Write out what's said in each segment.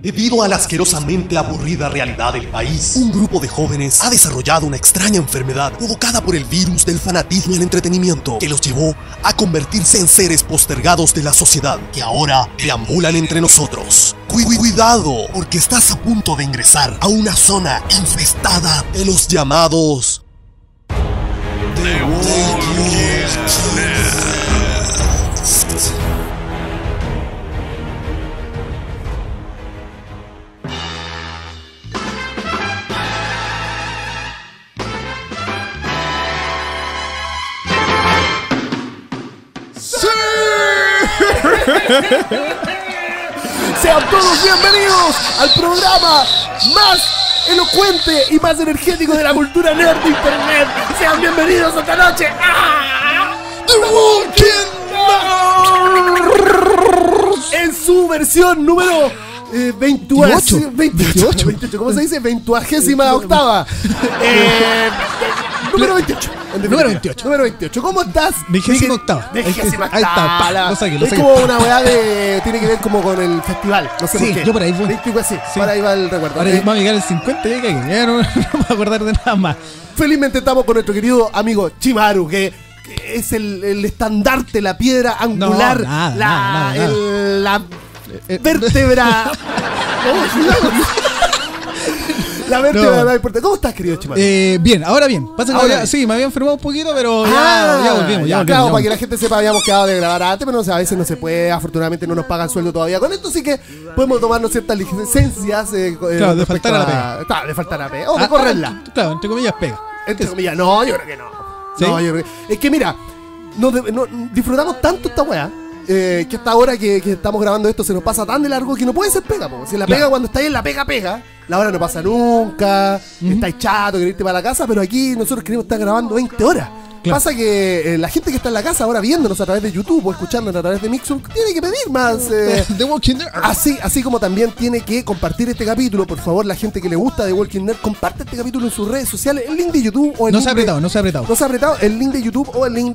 Debido a la asquerosamente aburrida realidad del país, un grupo de jóvenes ha desarrollado una extraña enfermedad provocada por el virus del fanatismo y el entretenimiento que los llevó a convertirse en seres postergados de la sociedad que ahora deambulan entre nosotros. Cuidado, porque estás a punto de ingresar a una zona infestada de los llamados The Walking Dead. Sean todos bienvenidos al programa más elocuente y más energético de la cultura nerd de internet. Sean bienvenidos esta noche a The Walking Dead en su versión número 28. ¿Cómo se dice? 28ª. Número 28. Número 28. ¿Cómo estás? 28ª. 28ª. Ahí está. Lo saqué. Es como una weá de... Tiene que ver como con el festival. No sé Sí, por qué. yo por ahí voy. Sí. Por ahí va el recuerdo. Ahora vamos a llegar al 50 y ya no me voy a acordar de nada más. Felizmente estamos con nuestro querido amigo Chimaru, que es el estandarte, la piedra angular, la vértebra. La vértebra más importante. ¿Cómo estás, querido Chimaru? Bien, ahora bien. Pasa que sí, me había enfermado un poquito, pero ya volvimos. Claro, para que la gente sepa, habíamos quedado de grabar antes, pero a veces no se puede. Afortunadamente no nos pagan sueldo todavía con esto, así que podemos tomarnos ciertas licencias. Claro, de faltar a la pega. Claro, de faltar a la pega. O de correrla. Claro, entre comillas, pega. Entre comillas, no, yo creo que no. ¿Sí? No, yo creo que... Es que mira, disfrutamos tanto esta weá. Que esta hora que estamos grabando esto se nos pasa tan de largo que no puede ser pega, po. Si la pega cuando estáis en la pega, la hora no pasa nunca, estáis chato, queréis irte para la casa, pero aquí nosotros queremos estar grabando 20 horas. Claro. Pasa que la gente que está en la casa ahora viéndonos a través de YouTube o escuchándonos a través de Mixer tiene que pedir más. The Walking Dead. Así como también tiene que compartir este capítulo. Por favor, la gente que le gusta The Walking Dead, comparte este capítulo en sus redes sociales. El link de YouTube o el link No se ha apretado. No se ha apretado. El link de YouTube o el link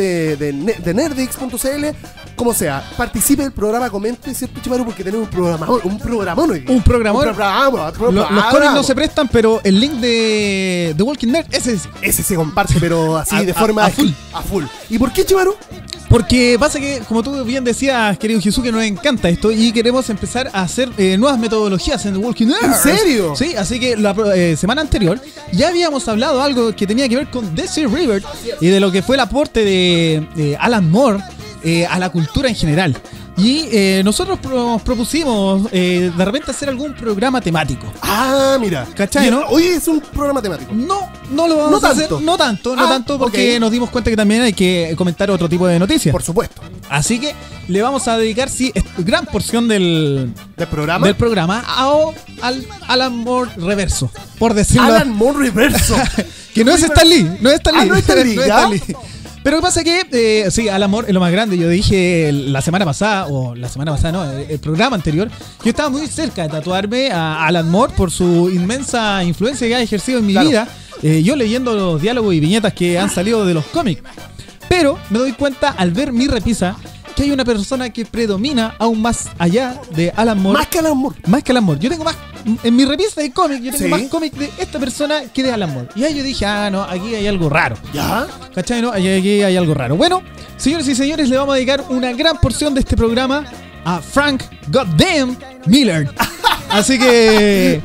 de nerdix.cl. Como sea, participe del programa, comente, ¿cierto, Chimaru? Porque tenemos un programón hoy día. Un programón. Los cómics no no se prestan, pero el link de The Walking Dead, ese se comparte, pero así de forma a full. A full. ¿Y por qué, Chimaru? Porque pasa que, como tú bien decías, querido Jesús, que nos encanta esto y queremos empezar a hacer nuevas metodologías en The Walking Dead. ¿En serio? Sí, así que la semana anterior ya habíamos hablado algo que tenía que ver con DC River y de lo que fue el aporte de Alan Moore a la cultura en general. Y nosotros propusimos de repente hacer algún programa temático. Ah, mira. ¿Cachai, no? Hoy es un programa temático. No lo vamos a hacer. No tanto, porque nos dimos cuenta que también hay que comentar otro tipo de noticias. Por supuesto. Así que le vamos a dedicar, gran porción del programa al Alan Moore reverso, por decirlo. Alan Moore reverso. Que no es Stan Lee. No es Stan Lee. No es Stan Lee. Pero lo que pasa es que, sí, Alan Moore es lo más grande. Yo dije la semana pasada no, el programa anterior, yo estaba muy cerca de tatuarme a Alan Moore por su inmensa influencia que ha ejercido en mi vida. Yo leyendo los diálogos y viñetas que han salido de los cómics. Pero me doy cuenta al ver mi repisa que hay una persona que predomina aún más allá de Alan Moore. Más que Alan Moore. Yo tengo más, en mi revista de cómics, yo tengo más cómics de esta persona que de Alan Moore. Y ahí yo dije, no, aquí hay algo raro. ¿Ya? ¿Cachai? No, aquí hay algo raro. Bueno, señores y señores, le vamos a dedicar una gran porción de este programa a Frank Goddamn Miller. Así que...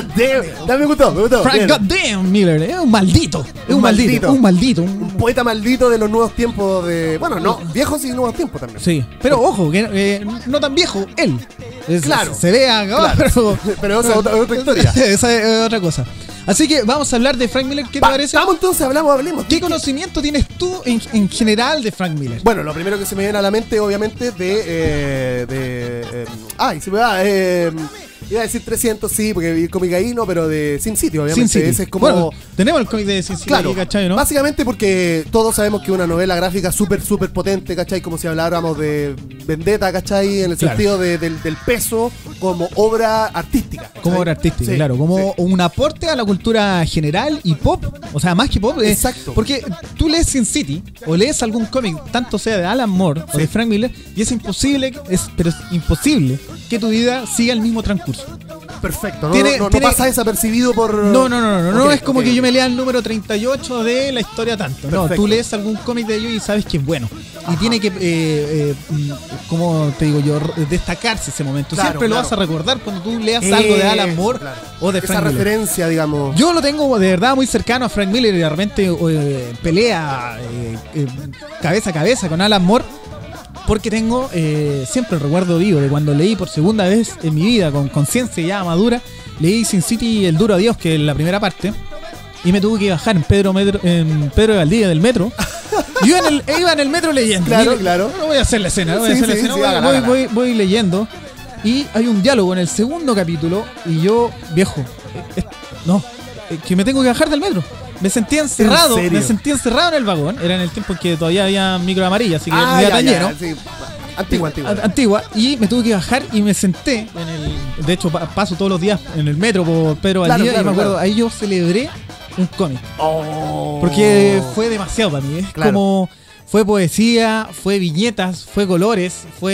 Me gustó. Frank Goddamn Miller, es un maldito. Un maldito. Un poeta maldito de los nuevos tiempos de... Bueno, no, viejos y nuevos tiempos también. Sí, pero ojo, que no tan viejo, él. Claro. Se ve acá, claro. Pero esa es otra historia. Esa es otra cosa. Así que vamos a hablar de Frank Miller. ¿Qué te parece? Vamos entonces, hablemos. ¿Qué conocimiento tienes tú en general de Frank Miller? Bueno, lo primero que se me viene a la mente, obviamente, ay, se me va... Iba a decir 300, sí, porque el cómic ahí no, pero de Sin City, obviamente. Sin City. Ese es como... Bueno, tenemos el cómic de Sin City, claro, aquí, ¿cachai, no? Básicamente porque todos sabemos que es una novela gráfica súper potente, ¿cachai? Como si habláramos de Vendetta, ¿cachai? En el sentido del peso como obra artística, ¿cachai? Como obra artística, claro. Como un aporte a la cultura general y pop. O sea, más que pop. Exacto. Porque tú lees Sin City o lees algún cómic, tanto sea de Alan Moore o de Frank Miller, y es imposible que tu vida siga el mismo transcurso. Perfecto, no, Tiene- no tiene- pasa desapercibido por... No Ok, es como ok, que yo ok. me lea el número 38 de la historia tanto. No, Perfecto. tú lees algún cómic de ellos y sabes que es bueno. Y tiene que, como te digo yo, destacarse ese momento. Claro, Siempre lo claro. vas a recordar cuando tú leas algo de Alan Moore Claro. o de Esa Frank Miller. referencia, digamos. Yo lo tengo de verdad muy cercano a Frank Miller y de repente pelea cabeza a cabeza con Alan Moore. Porque tengo siempre el recuerdo vivo de cuando leí por segunda vez en mi vida, con conciencia ya madura, leí Sin City El Duro Adiós, que es la primera parte, y me tuve que bajar en Pedro de Valdivia del metro. Yo iba en el metro leyendo. Claro, Mira, claro. No voy a hacer la escena, no voy a Sí, hacer la sí, escena. sí, Voy- hágala, voy, hágala. voy leyendo y hay un diálogo en el segundo capítulo y yo, viejo, que me tengo que bajar del metro. Me sentía encerrado, ¿En serio? en el vagón. Era en el tiempo en que todavía había micro amarilla, así que Ah, me iba ya, tan ya, lleno. sí. Antigua. Antigua, y me tuve que bajar y me senté en el. De hecho, paso todos los días en el metro por Pedro Claro, Valdivia, claro, y me acuerdo, claro. ahí yo celebré un cómic. Oh. Porque fue demasiado para mí. Es Claro. como. Fue poesía, fue viñetas, fue colores,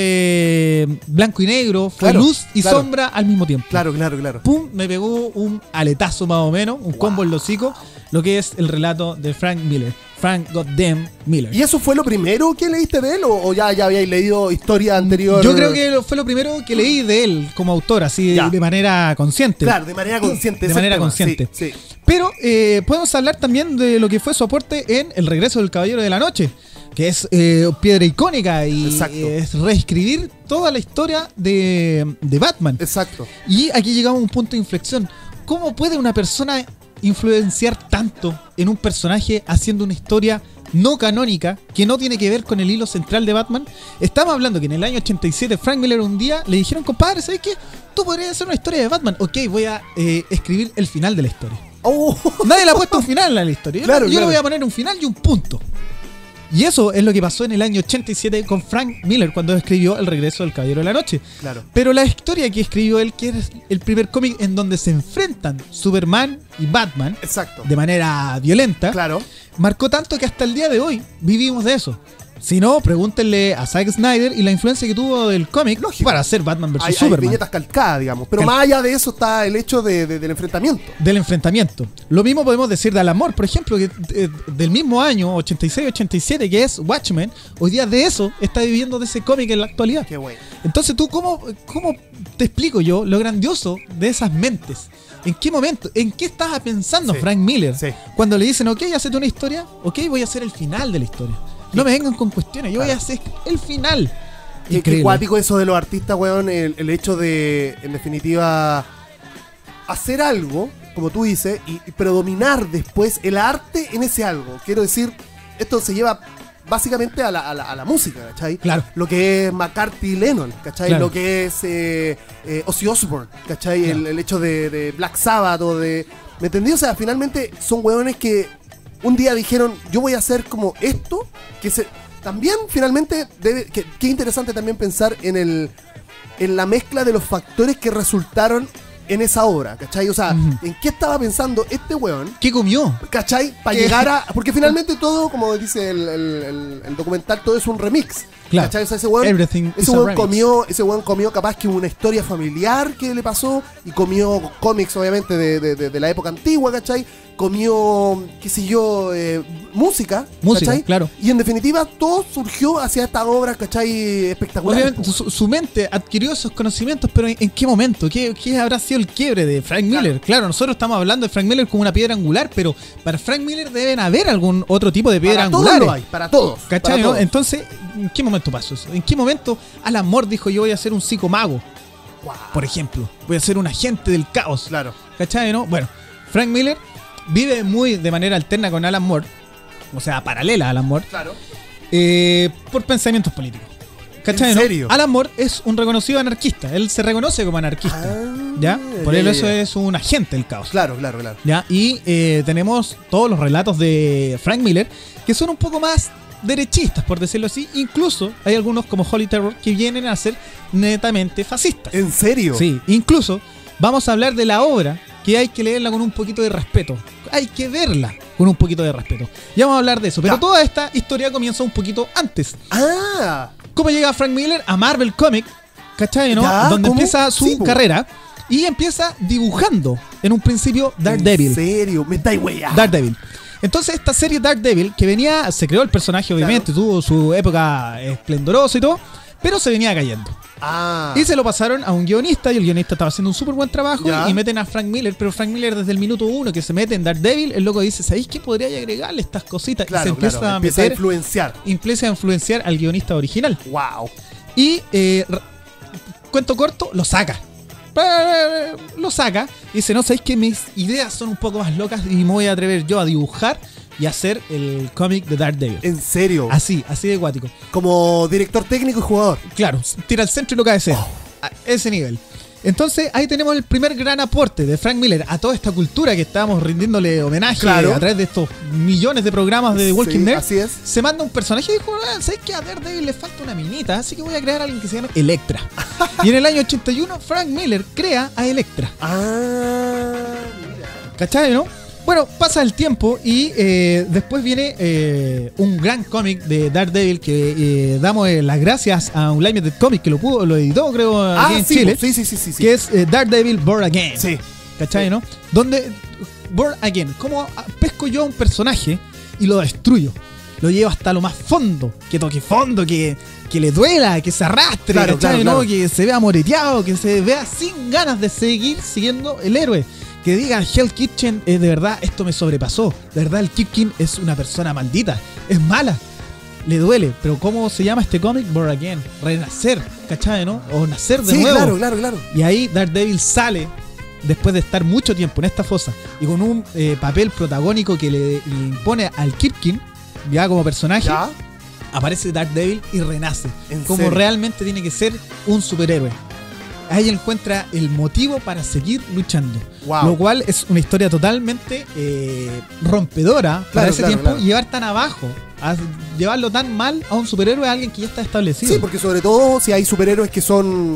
fue blanco y negro, fue Claro, luz y claro. sombra al mismo tiempo. Claro. Pum, me pegó un aletazo más o menos, un combo en los hocico, lo que es el relato de Frank Miller. Frank Goddamn Miller. ¿Y eso fue lo primero que leíste de él o ya habíais leído historia anterior? Yo creo que fue lo primero que leí de él como autor, así Ya. de manera consciente. Claro, de manera consciente. De ese manera tema. consciente. Sí. Pero podemos hablar también de lo que fue su aporte en El regreso del Caballero de la Noche, que es piedra icónica y Exacto. es reescribir toda la historia de Batman. Exacto. Y aquí llegamos a un punto de inflexión. ¿Cómo puede una persona influenciar tanto en un personaje haciendo una historia no canónica que no tiene que ver con el hilo central de Batman? Estamos hablando que en el año 87 Frank Miller un día le dijeron, compadre, ¿sabes qué? Tú podrías hacer una historia de Batman. Ok, voy a escribir el final de la historia. Oh. Nadie le ha puesto un final a la historia. Yo, Claro, yo claro. le voy a poner un final y un punto. Y eso es lo que pasó en el año 87 con Frank Miller cuando escribió El regreso del Caballero de la Noche. Claro. Pero la historia que escribió él, que es el primer cómic en donde se enfrentan Superman y Batman Exacto. de manera violenta, Claro. marcó tanto que hasta el día de hoy vivimos de eso. Si no, pregúntenle a Zack Snyder y la influencia que tuvo del cómic Lógico. para hacer Batman vs. Hay Superman. viñetas calcadas, digamos. Pero Cal- más allá de eso está el hecho del enfrentamiento. Del enfrentamiento. Lo mismo podemos decir de Alan Moore, por ejemplo, que del mismo año, 86-87, que es Watchmen, hoy día de eso está viviendo de ese cómic en la actualidad. Qué bueno. Entonces tú, ¿cómo te explico yo lo grandioso de esas mentes? ¿En qué momento? ¿En qué estaba pensando Sí, Frank Miller? sí. Cuando le dicen, ok, hacete una historia, ok, voy a hacer el final de la historia. No me vengan con cuestiones, yo voy a hacer el final. Qué cuático eso de los artistas, weón. El hecho de, en definitiva, hacer algo, como tú dices, pero dominar después el arte en ese algo. Quiero decir, esto se lleva básicamente a la música, ¿cachai? Claro. Lo que es McCartney y Lennon, ¿cachai? Claro. Lo que es Ozzy Osbourne, ¿cachai? Claro. El hecho de Black Sabbath o de... ¿Me entendí? O sea, finalmente son weones que un día dijeron, yo voy a hacer como esto, que se... También, finalmente, qué interesante también pensar en la mezcla de los factores que resultaron en esa obra, ¿cachai? O sea, Ujú. ¿en qué estaba pensando este weón? ¿Qué comió? ¿Cachai? Para ¿Qué? llegar a... Porque finalmente todo, como dice el documental, todo es un remix. Claro. ¿Cachai? O sea, ese weón, Everything is ese a weón remix. ese weón comió capaz que una historia familiar que le pasó y comió cómics, obviamente, de la época antigua, ¿cachai? Comió, qué sé yo, música, ¿cachai? Claro. Y en definitiva todo surgió hacia estas obras, ¿cachai? Espectaculares. Obviamente, su mente adquirió esos conocimientos, pero ¿en qué momento? ¿Qué habrá sido el quiebre de Frank Miller? Claro, nosotros estamos hablando de Frank Miller como una piedra angular, pero para Frank Miller deben haber algún otro tipo de piedra Para todos angular. lo hay, para todos. ¿Cachai? para ¿no? todos. Entonces, ¿en qué momento pasó eso? ¿En qué momento Alan Moore dijo yo voy a ser un psicomago? Por ejemplo, voy a ser un agente del caos. Claro. ¿Cachai? ¿No? Bueno, Frank Miller vive muy de manera alterna con Alan Moore, o sea, paralela a Alan Moore, Claro. por pensamientos políticos. ¿Cachai? ¿En ¿no? serio? Alan Moore es un reconocido anarquista, él se reconoce como anarquista. Ah, ¿Ya? Por ya, él ya, eso ya. es un agente del caos. Claro. ¿Ya? Y tenemos todos los relatos de Frank Miller que son un poco más derechistas, por decirlo así. Incluso hay algunos como Holy Terror que vienen a ser netamente fascistas. ¿En serio? Sí, incluso vamos a hablar de la obra que hay que leerla con un poquito de respeto. Hay que verla con un poquito de respeto. Ya vamos a hablar de eso. Pero Ya. toda esta historia comienza un poquito antes. Ah, ¿Cómo llega Frank Miller a Marvel Comics ¿cachai, no? Ya, Donde ¿cómo? empieza su Sí, po. carrera y empieza dibujando en un principio Daredevil. ¿En serio? Me estáis wea. Daredevil. Entonces esta serie Daredevil, que venía, se creó el personaje obviamente, tuvo su época esplendorosa y todo, pero se venía cayendo. Ah. Y se lo pasaron a un guionista y el guionista estaba haciendo un súper buen trabajo Ya. y meten a Frank Miller, pero Frank Miller desde el minuto 1 que se mete en Daredevil, el loco dice, ¿sabéis qué podría agregarle estas cositas? Y se Claro, empieza claro. a Empieza a meter, influenciar. empieza a influenciar al guionista original. Wow. Y cuento corto, lo saca. Lo saca y dice, no, sabéis que mis ideas son un poco más locas y me voy a atrever yo a dibujar y hacer el cómic de Daredevil. ¿En serio? Así de cuático. Como director técnico y jugador. Claro, tira al centro y lo cabecea. A ese nivel. Entonces ahí tenemos el primer gran aporte de Frank Miller a toda esta cultura que estábamos rindiéndole homenaje Claro. a través de estos millones de programas de The Walking Sí, Dead. así es. Se manda un personaje y dijo, ¿sabes qué? A Daredevil le falta una minita, así que voy a crear a alguien que se llame Electra. Y en el año 81 Frank Miller crea a Electra. Ah, mira. ¿Cachai, no? Bueno, pasa el tiempo y después viene un gran cómic de Daredevil que damos las gracias a un Unlimited Comics que lo editó, creo, aquí en sí, Chile, sí. que es Daredevil Born Again. Sí. ¿Cachai, no? Donde Born Again, ¿cómo pesco yo a un personaje y lo destruyo? Lo llevo hasta lo más fondo, que toque fondo, que le duela, que se arrastre, Claro, ¿cachai, claro, no? claro. Que se vea moreteado, que se vea sin ganas de seguir siguiendo el héroe. Que diga, Hell Kitchen, de verdad, esto me sobrepasó. De verdad, el Kipkin es una persona maldita, es mala. Le duele, pero ¿cómo se llama este cómic? Born Again, renacer, ¿cachai, no? O nacer de Sí, nuevo. claro. Y ahí Daredevil sale después de estar mucho tiempo en esta fosa y con un papel protagónico que le impone al Kipkin, ya como personaje, ¿Ya? aparece Daredevil y renace. ¿En Como serio? realmente tiene que ser un superhéroe. Ahí encuentra el motivo para seguir luchando. Wow. Lo cual es una historia totalmente rompedora para ese tiempo. claro. Llevar tan abajo, a llevarlo tan mal a un superhéroe, a alguien que ya está establecido. Sí, porque sobre todo si hay superhéroes que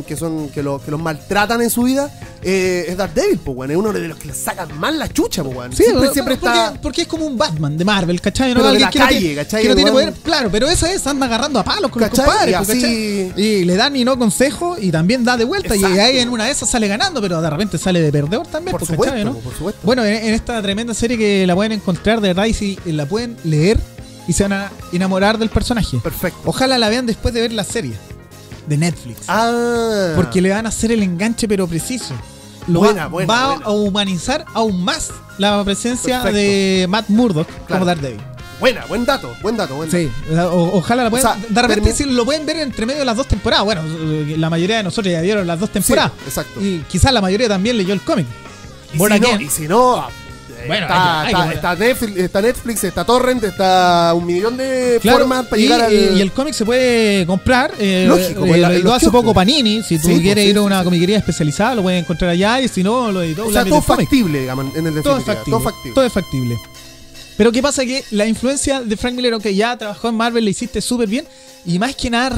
los maltratan en su vida, es Daredevil, pues, weón. Es uno de los que le sacan mal la chucha, pues, weón. Sí, siempre porque, está. porque es como un Batman de Marvel, ¿cachai? Pero de Alguien la que no calle, tiene- ¿cachai? que no El tiene weón- poder, claro, pero esa es, anda agarrando a palos con los ¿Cachai? compadres, Y pues, así- ¿cachai? Y le dan y no consejo y también da de vuelta. Exacto. Y ahí en una de esas sale ganando, pero de repente sale de perdedor también, Por pues, supuesto, ¿cachai, no? por supuesto. Bueno, en esta tremenda serie que la pueden encontrar de verdad y si la pueden leer y se van a enamorar del personaje. Perfecto. Ojalá la vean después de ver la serie de Netflix. Ah. Porque le van a hacer el enganche pero preciso. Buena, va buena. a humanizar aún más la presencia Perfecto. de Matt Murdock Claro. como Daredevil. Buen dato. Sí, ojalá la puedan. O sea, de repente permi- si lo pueden ver entre medio de las dos temporadas. Bueno, la mayoría de nosotros ya vieron las dos temporadas. Sí, exacto. Y quizás la mayoría también leyó el cómic. Y Born si no, Again. y si no, Bueno, está, hay que- está Netflix, está Torrent, está un millón de Claro, formas para y, llegar al. y el cómic se puede comprar. Lógico, pues, lo en editó los hace kioscos. poco Panini. Si tú Sí, quieres pues, ir a sí, una sí. comiquería especializada, lo pueden encontrar allá. Y si no, lo editó O sea, todo Unlimited Comics. factible, digamos, en el Todo definitiva. es factible. Todo factible. Todo es factible. Pero ¿qué pasa? Que la influencia de Frank Miller, aunque ya trabajó en Marvel, le hiciste súper bien. Y más que nada,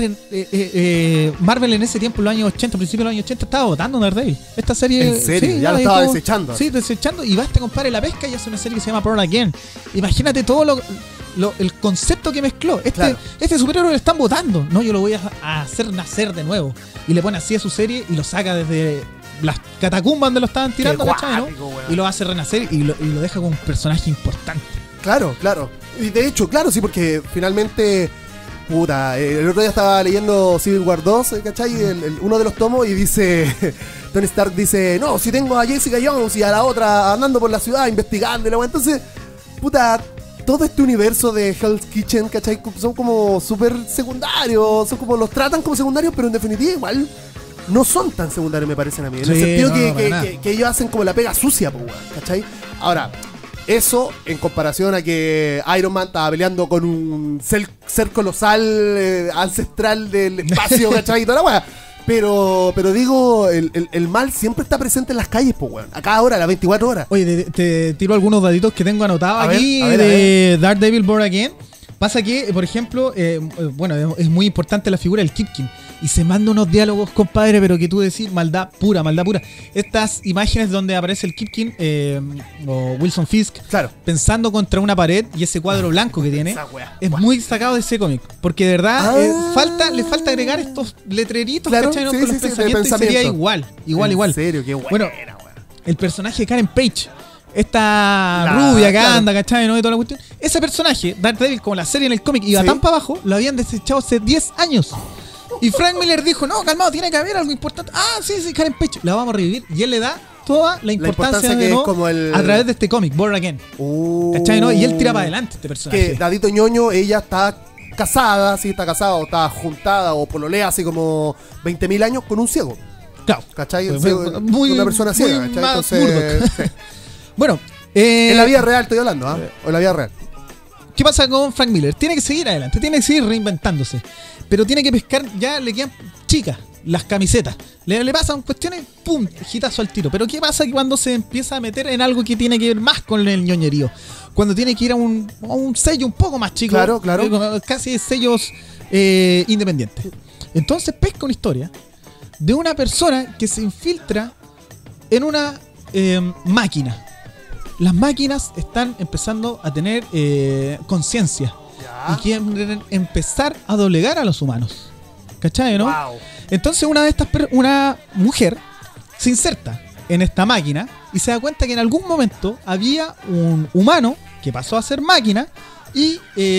Marvel en ese tiempo, en los años 80, principios de los años 80, estaba votando Daredevil. Esta serie. ¿En serio? Ya la lo estaba dejó- desechando. Sí, desechando. Y va este compadre la pesca y hace una serie que se llama Born Again. Imagínate todo el concepto que mezcló. Claro. Este superhéroe lo están votando. No, yo lo voy a hacer nacer de nuevo. Y le pone así a su serie y lo saca desde las catacumbas donde lo estaban tirando, Qué ¿cachai, no? guático, weón. Y lo hace renacer y lo deja como un personaje importante. Claro. Y de hecho, claro, sí, porque finalmente. Puta, el otro día estaba leyendo Civil War 2, ¿cachai? Uno de los tomos y dice. Tony Stark dice: no, si tengo a Jessica Jones y a la otra andando por la ciudad investigando y la weá. Entonces, puta. Todo este universo de Hell's Kitchen, ¿cachai? Son como súper secundarios, son como los tratan como secundarios, pero en definitiva igual no son tan secundarios, me parecen a mí. En el Sí, sentido no, que, para nada. que ellos hacen como la pega sucia, pues, weón, ¿cachai? Ahora, eso en comparación a que Iron Man estaba peleando con un ser colosal ancestral del espacio, ¿cachai? Y toda la weá. Pero digo, el mal siempre está presente en las calles, pues, weón. A cada hora, a las 24 horas. Oye, te tiro algunos daditos que tengo anotados A ver, aquí a ver, de Daredevil Born Again. Pasa que, por ejemplo, bueno, es muy importante la figura del Kipkin. y se manda unos diálogos, compadre, pero que tú decís maldad pura, maldad pura. Estas imágenes donde aparece el Kipkin o Wilson Fisk Claro. pensando contra una pared y ese cuadro blanco que tiene Esa wea. es muy sacado de ese cómic, porque de verdad Ah. le falta agregar estos letreritos, Claro, ¿cachai? ¿no? sí, Con sí, los sí, de pensamientos, y sería pensamiento. igual. En serio, qué Bueno, buena, weón. el personaje de Karen Page, esta La- rubia que claro. anda, ¿cachai? ¿no? Y toda la cuestión. Ese personaje, Daredevil, como la serie en el cómic, iba Sí. tan para abajo, lo habían desechado hace 10 años. Y Frank Miller dijo, no, calmado, tiene que haber algo importante. Ah, sí, Karen Page, la vamos a revivir. Y él le da toda la importancia importancia que de es no como el- a través de este cómic, Born Again. ¿Cachai? ¿no? Y él tira para adelante este personaje. Que Dadito Ñoño, ella está casada, sí, está casada o está juntada o pololea hace como 20.000 años con un ciego. Claro. ¿Cachai? Fue- El fue ciego- muy- una persona ciega, muy ¿cachai? más Entonces, sí. Bueno, En la vida real estoy hablando, ¿ah? O en la vida real. ¿qué pasa con Frank Miller? Tiene que seguir adelante, tiene que seguir reinventándose. Pero tiene que pescar, ya le quedan chicas las camisetas. Le pasan cuestiones, pum, hitazo al tiro. Pero ¿qué pasa cuando se empieza a meter en algo que tiene que ver más con el ñoñerío? Cuando tiene que ir a un sello un poco más chico. Claro, claro. Casi sellos independientes. Entonces pesca una historia de una persona que se infiltra en una máquina. Las máquinas están empezando a tener conciencia y quieren empezar a doblegar a los humanos. ¿Cachai, no? Wow. Entonces una mujer se inserta en esta máquina y se da cuenta que en algún momento había un humano que pasó a ser máquina y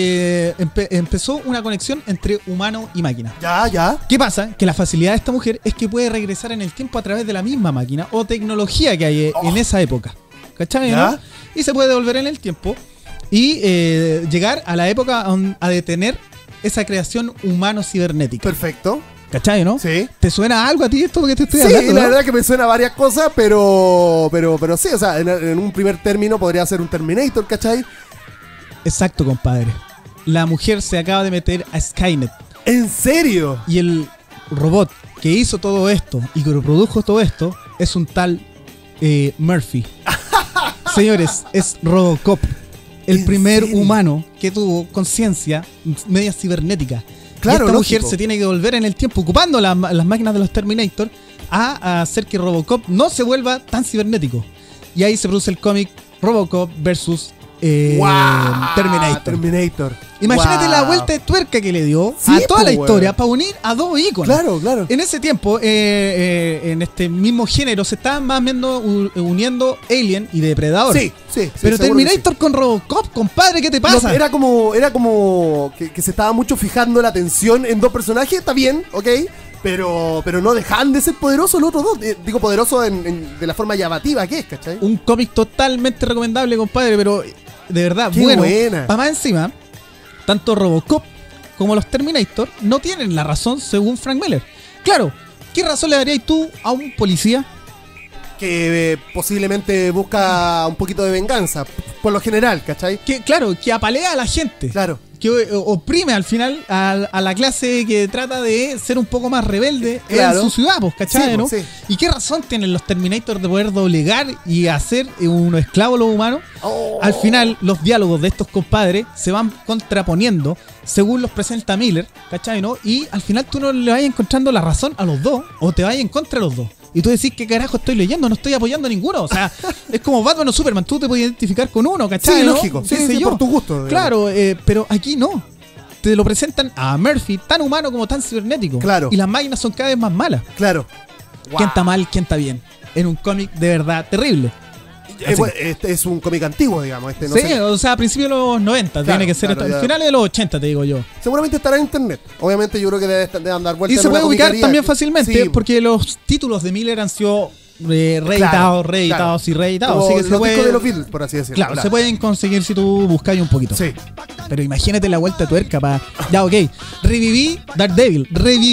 empezó una conexión entre humano y máquina. Ya. ¿Qué pasa? Que la facilidad de esta mujer es que puede regresar en el tiempo a través de la misma máquina o tecnología que hay en esa época. ¿Cachai? ¿Ya? ¿No? Y se puede devolver en el tiempo y llegar a la época a detener esa creación humano-cibernética. Perfecto. ¿Cachai? ¿no? Sí. ¿Te suena algo a ti esto que te estoy Sí, hablando? la ¿no? verdad que me suena a varias cosas, pero sí, o sea, en un primer término podría ser un Terminator, ¿cachai? Exacto, compadre. La mujer se acaba de meter a Skynet ¿En serio? y el robot que hizo todo esto y que produjo todo esto es un tal Murphy. Señores, es Robocop, el ¿En primer serio? humano que tuvo conciencia media cibernética. Claro, y esta mujer lógico. se tiene que volver en el tiempo, ocupando las máquinas de los Terminator, a hacer que Robocop no se vuelva tan cibernético. Y ahí se produce el cómic Robocop versus ¡Guau! Terminator. Imagínate la vuelta de tuerca que le dio Sí, a toda po, la historia weón. para unir a dos íconos. Claro. En ese tiempo, en este mismo género, se estaban más viendo uniendo Alien y Depredador. Sí. Pero seguro que Terminator con Robocop, compadre, ¿qué te sí. pasa? No, era como que se estaba mucho fijando la atención en dos personajes, está bien, ok, pero no dejan de ser poderosos los otros dos. Digo poderosos de la forma llamativa que es, ¿cachai? Un cómic totalmente recomendable, compadre, pero de verdad, Qué bueno. buena. Para más encima, tanto Robocop como los Terminator no tienen la razón según Frank Miller. Claro, ¿qué razón le darías tú a un policía? Que posiblemente busca un poquito de venganza, por lo general, ¿cachai? Que apalea a la gente. Claro. Que oprime al final a la clase que trata de ser un poco más rebelde Claro. en su ciudad, pues, ¿cachai? Sí, ¿no? pues, sí. ¿Y qué razón tienen los Terminator de poder doblegar y hacer unos esclavos los humanos? Oh. Al final, los diálogos de estos compadres se van contraponiendo según los presenta Miller, ¿cachai? ¿no? Y al final tú no le vas encontrando la razón a los dos o te vas en contra de los dos. Y tú decís, ¿qué carajo estoy leyendo? No estoy apoyando a ninguno. O sea, es como Batman o Superman. Tú te puedes identificar con uno, ¿cachai? Sí, ¿no? lógico. ¿Qué Sí, sé sí, yo? por tu gusto, digamos. Claro, pero aquí no. Te lo presentan a Murphy tan humano como tan cibernético. Claro. Y las máquinas son cada vez más malas. Claro. ¿Quién está mal? ¿Quién está bien? En un cómic de verdad terrible. Bueno, este es un cómic antiguo, digamos. No Sí, sé. o sea, a principios de los 90 tiene que ser claro, esto. ya. Finales de los 80, te digo yo. Seguramente estará en internet. Obviamente yo creo que debe andar vuelta Y en se una puede ubicar comiquería. también fácilmente Sí, porque los títulos de Miller han sido reeditados, reeditados y reeditados. como Así que los se puede, discos de los Beatles, por así decirlo. claro, se pueden conseguir si tú buscáis un poquito. Sí. Pero imagínate la vuelta de tuerca para... Ya, ok. Reviví Daredevil.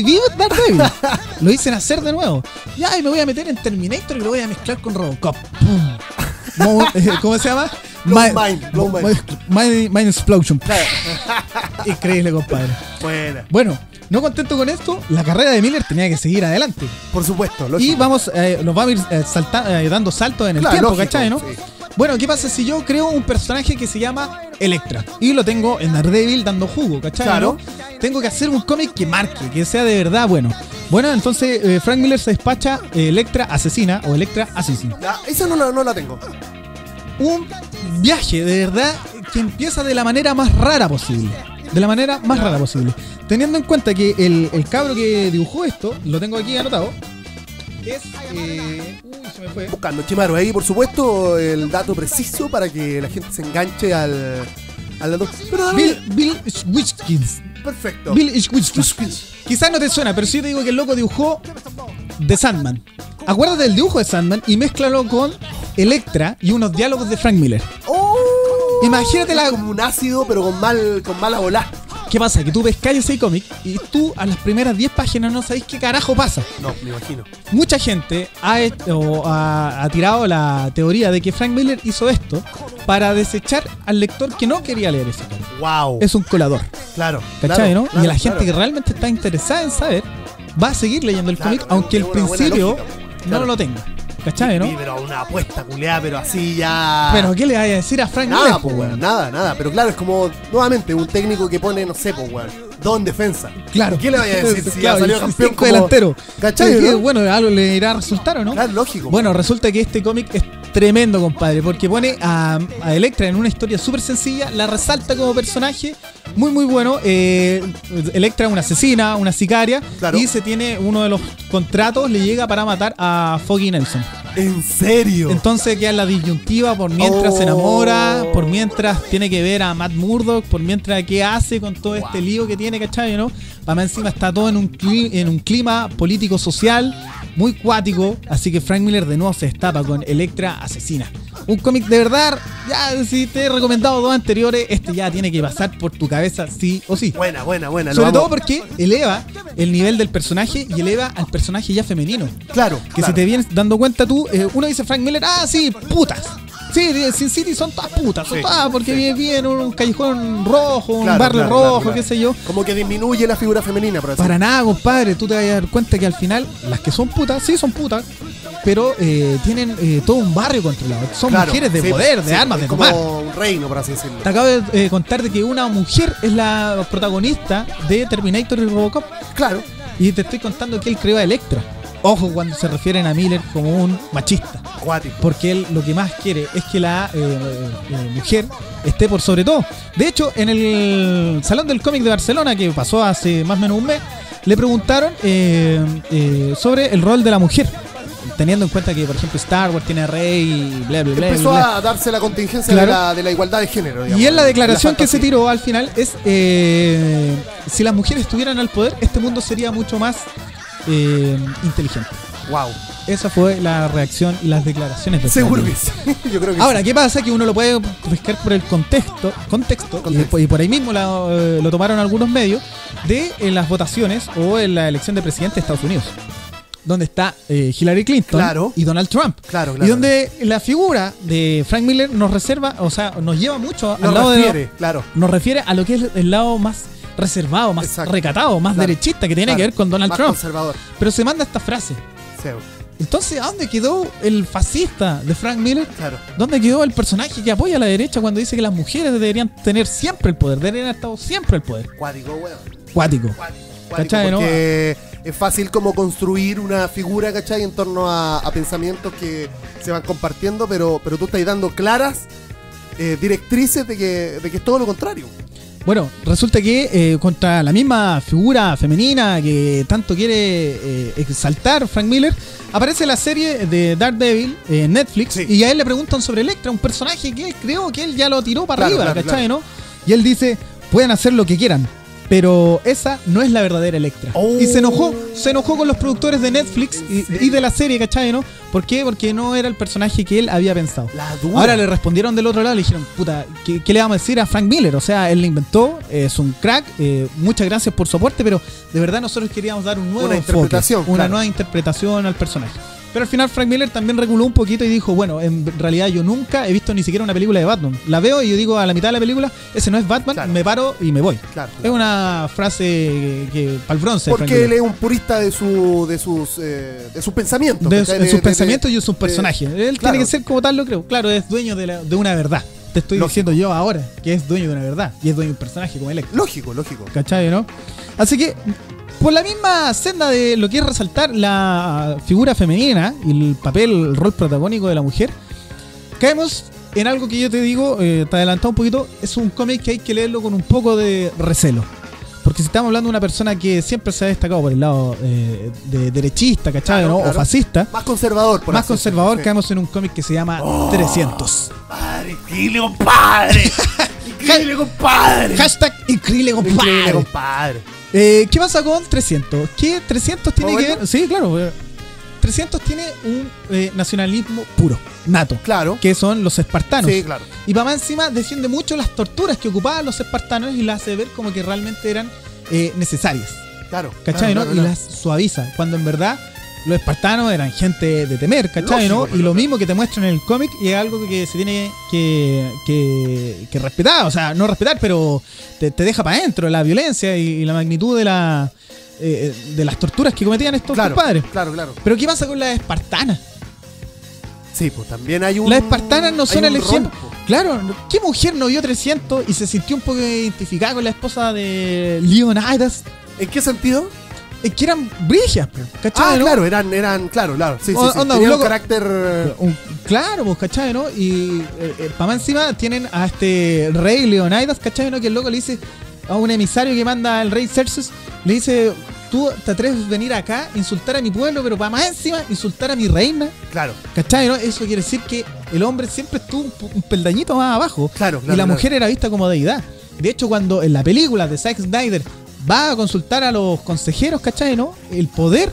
Lo hice nacer de nuevo. Ya, y me voy a meter en Terminator y lo voy a mezclar con Robocop. ¡Pum! ¿Cómo se llama? Blow mind. Mind Explosion. Increíble, compadre. Buena. Bueno, no contento con esto, la carrera de Miller tenía que seguir adelante. Por supuesto. Y lógico. nos vamos a ir dando saltos en el Claro, tiempo, lógico, ¿cachai? ¿no? sí. Bueno, ¿qué pasa si yo creo un personaje que se llama Electra? Y lo tengo en Daredevil dando jugo, ¿cachai? Claro. ¿no? tengo que hacer un cómic que marque, que sea de verdad bueno. Bueno, entonces Frank Miller se despacha Electra Asesina o Electra Assassin. Esa no la tengo. Un viaje de verdad que empieza de la manera más rara posible. De la manera más rara posible. Teniendo en cuenta que el cabro que dibujó esto, lo tengo aquí anotado, es... se me fue. Buscando, Chimaru, ahí por supuesto el dato preciso para que la gente se enganche al dato. Pero Bill Schwitzkins. perfecto. Bill Schwitzkins. Quizás no te suena, pero sí te digo que el loco dibujó The Sandman. Acuérdate del dibujo de Sandman y mézclalo con Electra y unos diálogos de Frank Miller. ¡Oh! Imagínate Es como un ácido, pero con mala bola. ¿Qué pasa? Que tú ves ese cómic y tú a las primeras 10 páginas no sabés qué carajo pasa. No, me imagino. Mucha gente ha tirado la teoría de que Frank Miller hizo esto para desechar al lector que no quería leer ese cómic. Wow. Es un colador. Claro. ¿Cachai, no? Claro, y la gente claro. que realmente está interesada en saber va a seguir leyendo el Claro, cómic, aunque es al una buena principio lógica, no claro. lo tenga. ¿Cachai, no? Sí, pero una apuesta culeada, pero así ya. Pero ¿qué le vaya a decir a Frank Nada, Miller? pues, weón. Nada. Pero claro, es como, nuevamente, un técnico que pone, no sé, pues, weón. Dos en defensa. Claro. ¿Qué le vaya a decir si Claro, ya salió y campeón? cinco delantero. ¿Cachai, Sí, no? bueno, algo le irá a resultar, ¿o no? Claro, lógico. Bueno, resulta que este cómic es tremendo, compadre, porque pone a Electra en una historia súper sencilla, la resalta como personaje, muy bueno. Electra es una asesina, una sicaria, Claro. y se tiene uno de los contratos, le llega para matar a Foggy Nelson. ¿En serio? Entonces queda la disyuntiva por mientras se enamora, por mientras tiene que ver a Matt Murdock, por mientras qué hace con todo este lío que tiene, ¿cachai? ¿No? Para más encima está todo en un clima político-social muy cuático, así que Frank Miller de nuevo se destapa con Electra Asesina. Un cómic de verdad, ya si te he recomendado dos anteriores, este ya tiene que pasar por tu cabeza sí o sí. Buena. Sobre todo porque eleva el nivel del personaje y eleva al personaje ya femenino. Claro. Que si te vienes dando cuenta tú, uno dice Frank Miller, sí, putas. Sí, Sin City son todas putas, son Sí, todas porque sí. vive en un callejón rojo, un Claro, barrio claro, rojo, claro. qué sé yo. Como que disminuye la figura femenina, por así Para nada, compadre, tú te vas a dar cuenta que al final las que son putas, sí son putas, pero tienen todo un barrio controlado. Son Claro, mujeres de sí, poder, sí, de armas, es de como tomar. un reino, por así decirlo. Te acabo de contar de que una mujer es la protagonista de Terminator y Robocop. Claro. Y te estoy contando que él creó a Electra. Ojo cuando se refieren a Miller como un machista. Cuático. Porque él lo que más quiere es que la mujer esté por sobre todo. De hecho, en el Salón del Cómic de Barcelona, que pasó hace más o menos un mes, le preguntaron sobre el rol de la mujer. Teniendo en cuenta que, por ejemplo, Star Wars tiene a Rey y bla, bla, bla. Empezó bla, bla. a darse la contingencia Claro. de la igualdad de género, digamos. Y en la declaración que se fantasía. tiró al final es si las mujeres estuvieran al poder, este mundo sería mucho más inteligente. Wow. Esa fue la reacción y las declaraciones de Seguro Frank que Miller. sí. Yo creo que Ahora, ¿qué pasa? Que uno lo puede pescar por el contexto y por ahí mismo lo tomaron algunos medios de las votaciones o en la elección de presidente de Estados Unidos, donde está Hillary Clinton Claro. y Donald Trump. Claro. Y donde la figura de Frank Miller nos reserva, o sea, nos lleva mucho al Nos lado refiere, claro. nos refiere a lo que es el lado más reservado, más Exacto. recatado, más Claro. derechista que tiene Claro. que ver con Donald Más Trump. conservador. Pero se manda esta frase. Sí, Entonces, ¿a dónde quedó el fascista de Frank Miller? claro. ¿Dónde quedó el personaje que apoya a la derecha cuando dice que las mujeres deberían tener siempre el poder? Deberían haber estado siempre el poder. Cuático, weón. Cuático. ¿Cachai, no? Porque es fácil como construir una figura, ¿cachai? En torno a pensamientos que se van compartiendo, pero tú estás dando claras directrices de que es todo lo contrario. Bueno, resulta que contra la misma figura femenina que tanto quiere exaltar Frank Miller, aparece la serie de Daredevil en Netflix. Sí. Y a él le preguntan sobre Electra, un personaje que él creó que él ya lo tiró para Claro, arriba, claro, ¿cachai, no? Y él dice, pueden hacer lo que quieran, pero esa no es la verdadera Electra. Oh. Y se enojó con los productores de Netflix y de la serie, ¿cachai, no? ¿Por qué? Porque no era el personaje que él había pensado. La dura. Ahora le respondieron del otro lado, le dijeron, puta, ¿qué le vamos a decir a Frank Miller? O sea, él le inventó, es un crack, muchas gracias por su aporte, pero de verdad nosotros queríamos dar un nuevo Una enfoque, interpretación, una claro. nueva interpretación al personaje. Pero al final Frank Miller también reculó un poquito y dijo, bueno, en realidad yo nunca he visto ni siquiera una película de Batman. La veo y yo digo a la mitad de la película, ese no es Batman, Claro. me paro y me voy. Claro. Es una frase que para el bronce. Frank Porque Miller. él es un purista de sus pensamientos. de ¿cachai? sus pensamientos y de sus personajes. Él claro. tiene que ser como tal, lo creo. Claro, es dueño de una verdad. te estoy Lógico. diciendo yo ahora que es dueño de una verdad y es dueño de un personaje como Electro. Lógico. ¿Cachai, no? Así que, por la misma senda de lo que es resaltar la figura femenina y el papel, el rol protagónico de la mujer, caemos en algo que yo te digo, te adelantado un poquito, es un cómic que hay que leerlo con un poco de recelo. Porque si estamos hablando de una persona que siempre se ha destacado por el lado de derechista, ¿cachai? Claro, ¿no? claro. O fascista, Más conservador, por más así conservador, decirlo. caemos en un cómic que se llama 300. Compadre, increíble, compadre. Increíble, compadre. Hashtag increíble, Increíble, compadre. compadre. ¿Qué pasa con 300? ¿Qué 300 tiene que ¿Bueno? ver? Sí, claro. 300 tiene un nacionalismo puro, nato, Claro. que son los espartanos. Sí, claro. Y para más encima defiende mucho las torturas que ocupaban los espartanos y las hace ver como que realmente eran necesarias. Claro. ¿Cachai, claro, no? claro, Y claro. las suaviza, cuando en verdad los espartanos eran gente de temer, ¿cachai, Lógico, no? pero Y lo lógico. mismo que te muestran en el cómic y es algo que se tiene que respetar, o sea, no respetar, pero te deja para adentro la violencia y la magnitud de las torturas que cometían estos Claro, compadres. claro. Pero ¿qué pasa con las espartanas? Sí, pues también hay un. Las espartanas no hay son un el ejemplo. rol, po. Claro, ¿qué mujer no vio 300 y se sintió un poco identificada con la esposa de Leonidas? ¿En qué sentido? Es que eran brigias, ¿cachai? ¿no? Claro, eran, claro. Sí, sí, O- sí. onda, Tenía un un loco- carácter. Claro, pues, ¿cachai, no? Y para más encima tienen a este rey Leonidas, ¿cachai, no? Que el loco le dice a un emisario que manda al rey Xerxes, le dice, tú te atreves a venir acá, insultar a mi pueblo, pero para más encima insultar a mi reina, Claro, ¿cachai, no? Eso quiere decir que el hombre siempre estuvo un peldañito más abajo claro. y la claro. mujer era vista como deidad. De hecho, cuando en la película de Zack Snyder va a consultar a los consejeros, ¿cachai, no? El poder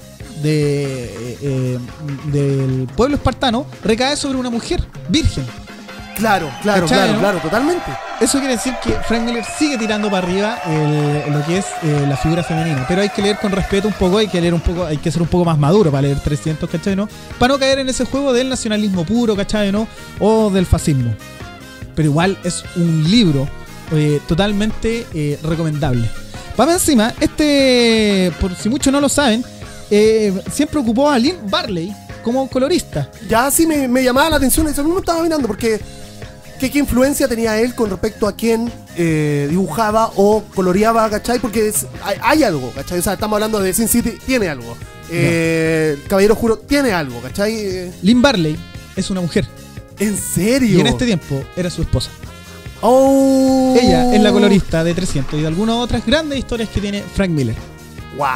del pueblo espartano recae sobre una mujer virgen. Claro, ¿Cachai, no? claro, totalmente. Eso quiere decir que Frank Miller sigue tirando para arriba lo que es la figura femenina. Pero hay que leer con respeto un poco, hay que ser un poco más maduro para leer 300, ¿cachai, no? Para no caer en ese juego del nacionalismo puro, ¿cachai, no? O del fascismo. Pero igual es un libro totalmente recomendable. Para encima, por si muchos no lo saben, siempre ocupó a Lynn Barley como colorista. Ya sí me llamaba la atención, eso mismo estaba mirando, porque ¿qué influencia tenía él con respecto a quién dibujaba o coloreaba, ¿cachai? Porque hay algo, ¿cachai? O sea, estamos hablando de Sin City, tiene algo. Caballero Oscuro tiene algo, ¿cachai? Lynn Barley es una mujer ¿En serio? y en este tiempo era su esposa. Oh. Ella es la colorista de 300 y de algunas otras grandes historias que tiene Frank Miller. ¡Guau!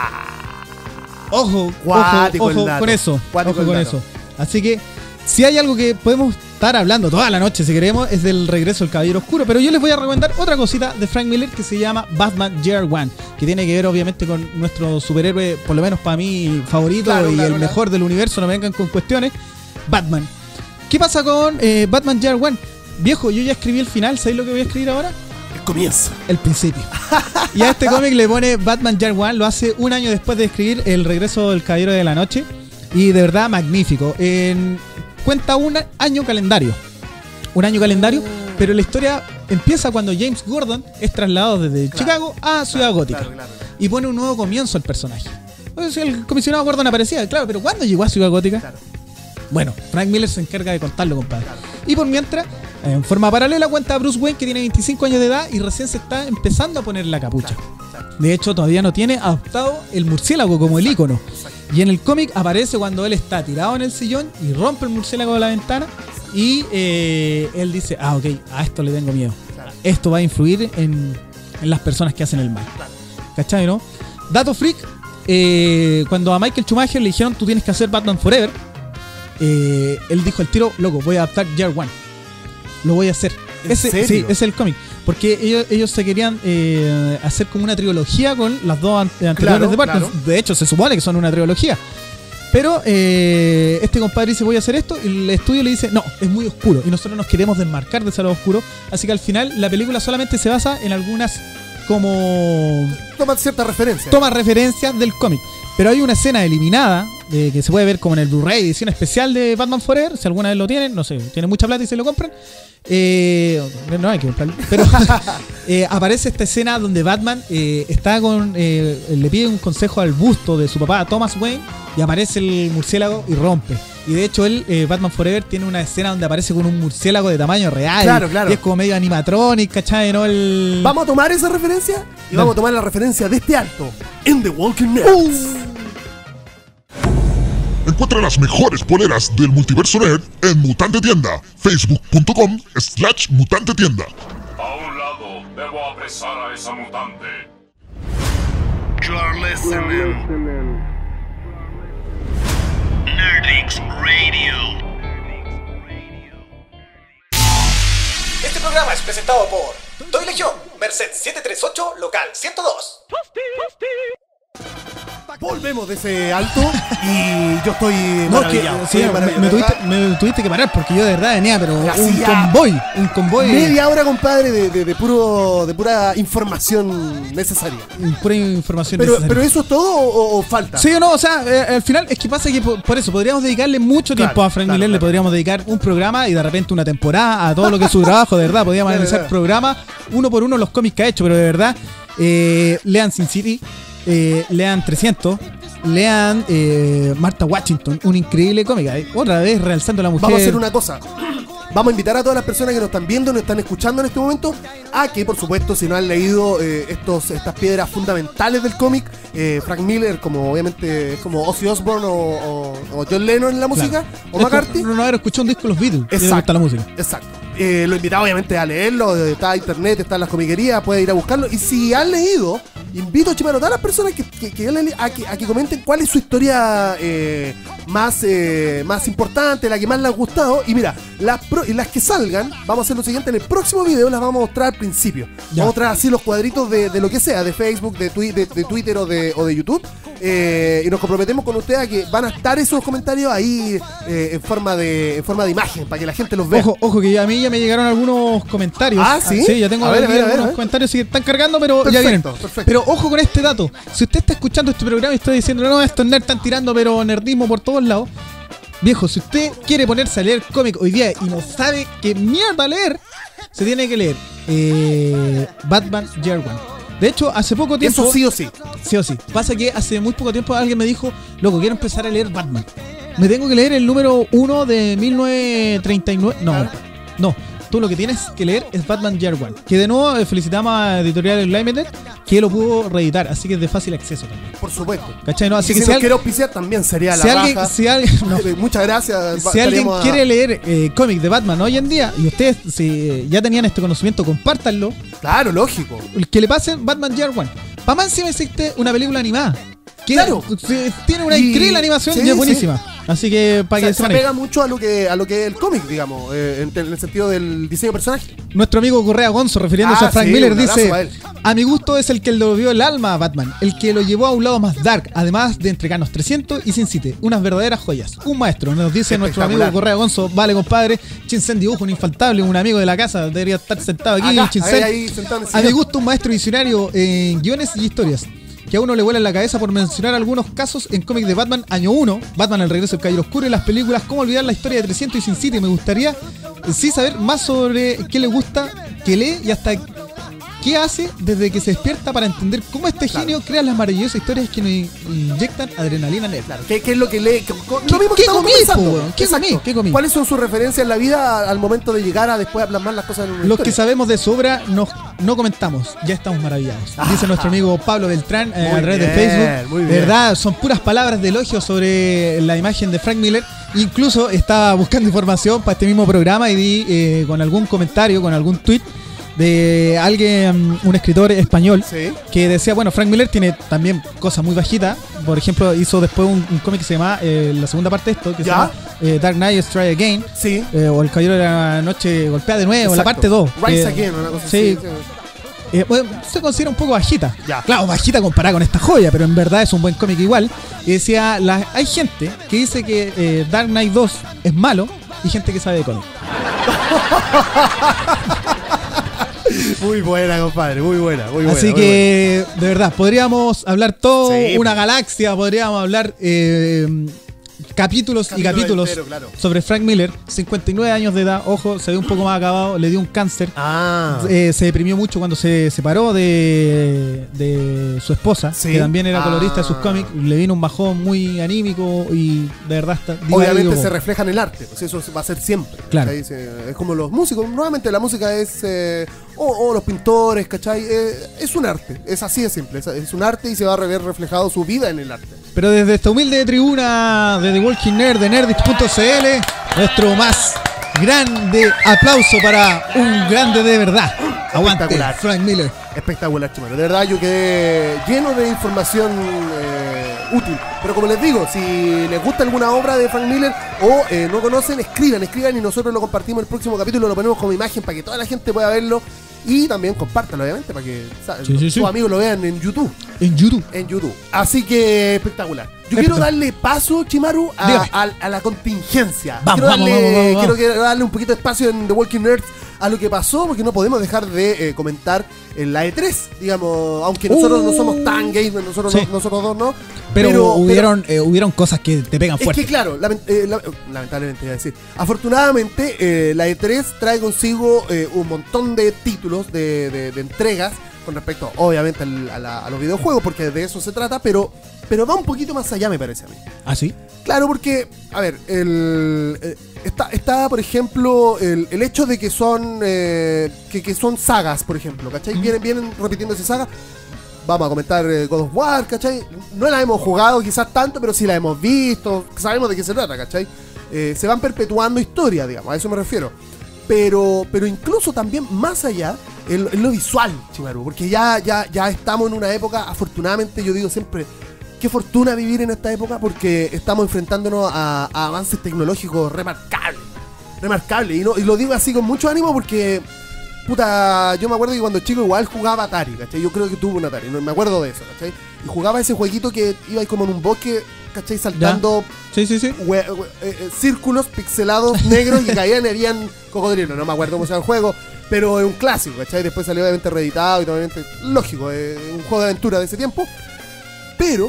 Ojo, Cuático ojo el dato. con eso. Cuático Ojo el con dato. eso. Así que, si hay algo que podemos estar hablando toda la noche, si queremos, es del regreso del Caballero Oscuro. Pero yo les voy a recomendar otra cosita de Frank Miller que se llama Batman Year One, que tiene que ver, obviamente, con nuestro superhéroe, por lo menos para mí, favorito Claro, y claro, el claro. mejor del universo. No me vengan con cuestiones. Batman. ¿Qué pasa con Batman Year One? Viejo, yo ya escribí el final. ¿Sabéis lo que voy a escribir ahora? El comienzo. El principio. Y a este cómic le pone Batman Year One, lo hace un año después de escribir El regreso del Caballero de la Noche. Y de verdad magnífico. Cuenta un año calendario. Un año calendario, pero la historia empieza cuando James Gordon es trasladado desde Chicago a Ciudad Gótica. Claro. Y pone un nuevo comienzo al personaje. Pues el comisionado Gordon aparecía, claro, pero ¿cuándo llegó a Ciudad Gótica? Claro. Bueno, Frank Miller se encarga de contarlo, compadre. Y por mientras, en forma paralela, cuenta a Bruce Wayne, que tiene 25 años de edad y recién se está empezando a poner la capucha. De hecho, todavía no tiene adoptado el murciélago como el ícono. Y en el cómic aparece cuando él está tirado en el sillón y rompe el murciélago de la ventana. Y él dice, ok, a esto le tengo miedo. Esto va a influir en las personas que hacen el mal. ¿Cachai, no? Dato freak, cuando a Michael Schumacher le dijeron, tú tienes que hacer Batman Forever, él dijo al tiro, loco, voy a adaptar Year One. Lo voy a hacer. ¿En serio? Sí, ese es el cómic. Porque ellos se querían hacer como una trilogía con las dos anteriores Claro, de Batman. claro. De hecho, se supone que son una trilogía. Pero este compadre dice, voy a hacer esto. Y el estudio le dice, no, es muy oscuro. Y nosotros nos queremos desmarcar de ese lado oscuro. Así que al final la película solamente se basa en algunas como Toma cierta referencia. toma referencias del cómic. Pero hay una escena eliminada que se puede ver como en el Blu-ray, edición especial de Batman Forever, si alguna vez lo tienen, no sé, tienen mucha plata y se lo compran. No hay que comprarlo, pero aparece esta escena donde Batman está le pide un consejo al busto de su papá Thomas Wayne y aparece el murciélago y rompe. Y de hecho Batman Forever tiene una escena donde aparece con un murciélago de tamaño real. Claro. Y es como medio animatronic, ¿cachai? ¿No? Vamos a tomar esa referencia y vamos a tomar la referencia de este alto en The Walking Dead. Encuentra las mejores poleras del multiverso nerd en Mutante Tienda. Facebook.com/Mutante Tienda. A un lado, debo apresar a esa mutante. You are listening. Nerdix Radio. Este programa es presentado por Toy Legión, Merced 738, local 102. Volvemos de ese alto y yo estoy No, que, maravillado. sí, Estoy maravillado, me tuviste que parar porque yo de verdad venía, pero Hacía un convoy. media hora, compadre, de pura información necesaria. Pura información Pero necesaria. eso es todo o falta. Sí o no, o sea, al final es que pasa que por eso podríamos dedicarle mucho Claro, tiempo a Frank claro, Miller, le claro. podríamos dedicar un programa y de repente una temporada a todo lo que es su trabajo, de verdad, podríamos Claro, analizar claro. programas uno por uno los cómics que ha hecho, pero de verdad, lean Sin City, lean 300, lean Martha Washington, un increíble cómic, otra vez realzando a la mujer. Vamos a hacer una cosa. Vamos a invitar a todas las personas que nos están viendo, nos están escuchando en este momento, a que, por supuesto, si no han leído estas piedras fundamentales del cómic, Frank Miller, como obviamente es como Ozzy Osbourne o John Lennon en la música, o Es McCarthy. como no haber escuchado un disco de los Beatles, y le Exacto. gusta la música. Exacto. Lo invitamos obviamente a leerlo, está en internet, está en las comiquerías, puede ir a buscarlo. Y si han leído, invito, Chimano, a todas las personas a que comenten cuál es su historia más importante, la que más les ha gustado. Y mira, las que salgan, vamos a hacer lo siguiente, en el próximo video las vamos a mostrar al principio. Ya. Vamos a mostrar así los cuadritos de lo que sea, de Facebook, de Twitter o de YouTube. Y nos comprometemos con ustedes a que van a estar esos comentarios ahí en forma de imagen, para que la gente los vea. Ojo que a mí ya me llegaron algunos comentarios. Ah, ¿sí? Sí, ya tengo A ver, aquí a ver, algunos a ver. comentarios que están cargando, pero ya Perfecto, vienen. perfecto. Pero ojo con este dato. Si usted está escuchando este programa y está diciendo, no, estos nerds están tirando, pero nerdismo por todos lados. Viejo, si usted quiere ponerse a leer cómic hoy día y no sabe qué mierda leer, se tiene que leer Batman Year One. De hecho, hace poco tiempo... Eso sí o sí. Sí o sí. Pasa que hace muy poco tiempo alguien me dijo, loco, quiero empezar a leer Batman. Me tengo que leer el número 1 de 1939. No. Tú lo que tienes que leer es Batman Year One. Que de nuevo felicitamos a Editorial Limited que lo pudo reeditar. Así que es de fácil acceso también. Por supuesto. ¿Cachai? No, así Y que si nos quiere auspiciar también sería la raja. si alguien no. Muchas gracias. Si alguien Estaríamos quiere leer cómics de Batman hoy en día y ustedes si ya tenían este conocimiento, compártanlo. Claro, lógico. Que le pasen Batman Year One. Para más encima existe una película animada. Que Claro. tiene una Y- increíble animación sí, y es buenísima. Así que para que Se maneje. apega mucho a lo que es el cómic, digamos, en el sentido del diseño de personaje. Nuestro amigo Correa Gonzo, refiriéndose a Frank sí, Miller, un abrazo dice: a él. a mi gusto es el que le dio el alma a Batman, el que lo llevó a un lado más dark, además de entregarnos 300 y Sin City, unas verdaderas joyas. Un maestro, nos dice nuestro amigo Espectacular. Correa Gonzo. Vale, compadre. Chinsen Dibujo, un infaltable, un amigo de la casa, debería estar sentado aquí. Acá, Chinsen. ahí sentado en el A mi sillón. gusto, un maestro visionario en guiones y historias. Que a uno le vuela en la cabeza por mencionar algunos casos en cómics de Batman año 1, Batman el regreso del Caballero Oscuro y las películas Cómo olvidar la historia de 300 y Sin City. Me gustaría sí saber más sobre qué le gusta, qué lee y hasta qué hace desde que se despierta para entender cómo este genio crea las maravillosas historias que nos inyectan adrenalina en él. Claro, ¿qué es lo que lee? Lo mismo qué que estamos comí, conversando. po, weón? ¿Qué Exacto. comí? ¿Qué comí? ¿Cuáles son sus referencias en la vida al momento de llegar a después a plasmar las cosas en una Los que historia? sabemos de su obra no comentamos, ya estamos maravillados. Dice nuestro amigo Pablo Beltrán a través de bien, Facebook. muy De bien. verdad, son puras palabras de elogio sobre la imagen de Frank Miller. Incluso estaba buscando información para este mismo programa y di con algún comentario, con algún tweet de alguien, un escritor español, Sí. que decía, bueno, Frank Miller tiene también cosas muy bajitas. Por ejemplo, hizo después un cómic que se llama, la segunda parte de esto, que ¿Ya? se llama Dark Knight Strike Again. Sí. O El Caballero de la Noche Golpea de nuevo, la Exacto. parte 2. Rise Again, una cosa sí, así. bueno, se considera un poco bajita. Ya. Claro, bajita comparada con esta joya, pero en verdad es un buen cómic igual. Y decía, hay gente que dice que Dark Knight 2 es malo y gente que sabe de cómic. Muy buena, compadre, muy buena, muy buena. Así muy que, de verdad, podríamos hablar todo, Sí, una pues. galaxia, podríamos hablar capítulos y capítulos entero, claro. sobre Frank Miller, 59 años de edad, ojo, se ve un poco más acabado, le dio un cáncer. Se deprimió mucho cuando se separó de su esposa, Sí. que también era colorista de sus cómics. Le vino un bajón muy anímico y de verdad está. Obviamente se refleja en el arte, pues eso va a ser siempre. Claro. ¿Cachai? Es como los músicos, nuevamente la música es, o los pintores, ¿cachai? Es un arte, es así de simple, es un arte y se va a ver reflejado su vida en el arte. Pero desde esta humilde tribuna de The Walking Nerd de Nerdist.cl, nuestro más grande aplauso para un grande de verdad. Aguante, Espectacular. Frank Miller. Espectacular, Chimano. De verdad yo quedé lleno de información útil. Pero como les digo, si les gusta alguna obra de Frank Miller o no conocen, escriban y nosotros lo compartimos en el próximo capítulo, lo ponemos como imagen para que toda la gente pueda verlo y también compártalo, obviamente, para que sus amigos lo vean en YouTube. En YouTube. En YouTube. Así que espectacular. Yo quiero darle paso, Chimaru, a la contingencia. Vamos. Quiero darle un poquito de espacio en The Walking Nerds a lo que pasó, porque no podemos dejar de comentar en la E3, digamos, aunque nosotros no somos tan gamers, nosotros dos no. Pero hubieron cosas que te pegan fuerte. Es que claro, lamentablemente iba a decir, afortunadamente la E3 trae consigo un montón de títulos, de entregas, con respecto obviamente a los videojuegos, porque de eso se trata, pero va un poquito más allá, me parece a mí. ¿Ah, sí? Claro, porque, a ver, está por ejemplo, el hecho de que son sagas, por ejemplo, ¿cachai? Vienen repitiendo esa saga. Vamos a comentar God of War, ¿cachai? No la hemos jugado quizás tanto, pero sí la hemos visto, sabemos de qué se trata, ¿cachai? Se van perpetuando historias, digamos, a eso me refiero. Pero incluso también más allá, en lo visual, Chimaru, porque ya estamos en una época, afortunadamente, yo digo siempre, qué fortuna vivir en esta época, porque estamos enfrentándonos a avances tecnológicos remarcables, y lo digo así con mucho ánimo porque, puta, yo me acuerdo que cuando chico igual jugaba Atari, ¿cachai? Yo creo que tuve un Atari, no me acuerdo de eso, ¿cachai? Y jugaba ese jueguito que iba como en un bosque, ¿cachai? Saltando círculos pixelados negros y caían y habían cocodrilos, no me acuerdo cómo se llama el juego, pero es un clásico, ¿cachai? Después salió obviamente reeditado y obviamente, lógico, un juego de aventura de ese tiempo, pero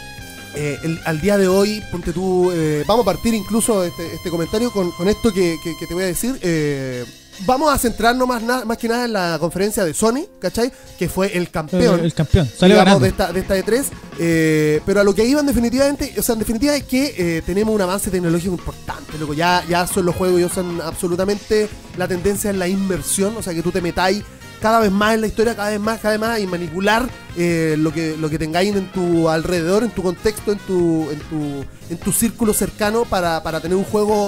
al día de hoy, ponte tú, vamos a partir incluso este comentario con esto que te voy a decir. Vamos a centrarnos más que nada en la conferencia de Sony, ¿cachai? Que fue el campeón. El campeón, salió digamos, ganando. de esta E3. Pero a lo que iba en definitiva es que tenemos un avance tecnológico importante, loco. Ya son los juegos, ya son absolutamente la tendencia en la inmersión, o sea que tú te metáis cada vez más en la historia, cada vez más, y manipular lo que tengáis en tu alrededor, en tu contexto, en tu círculo cercano para tener un juego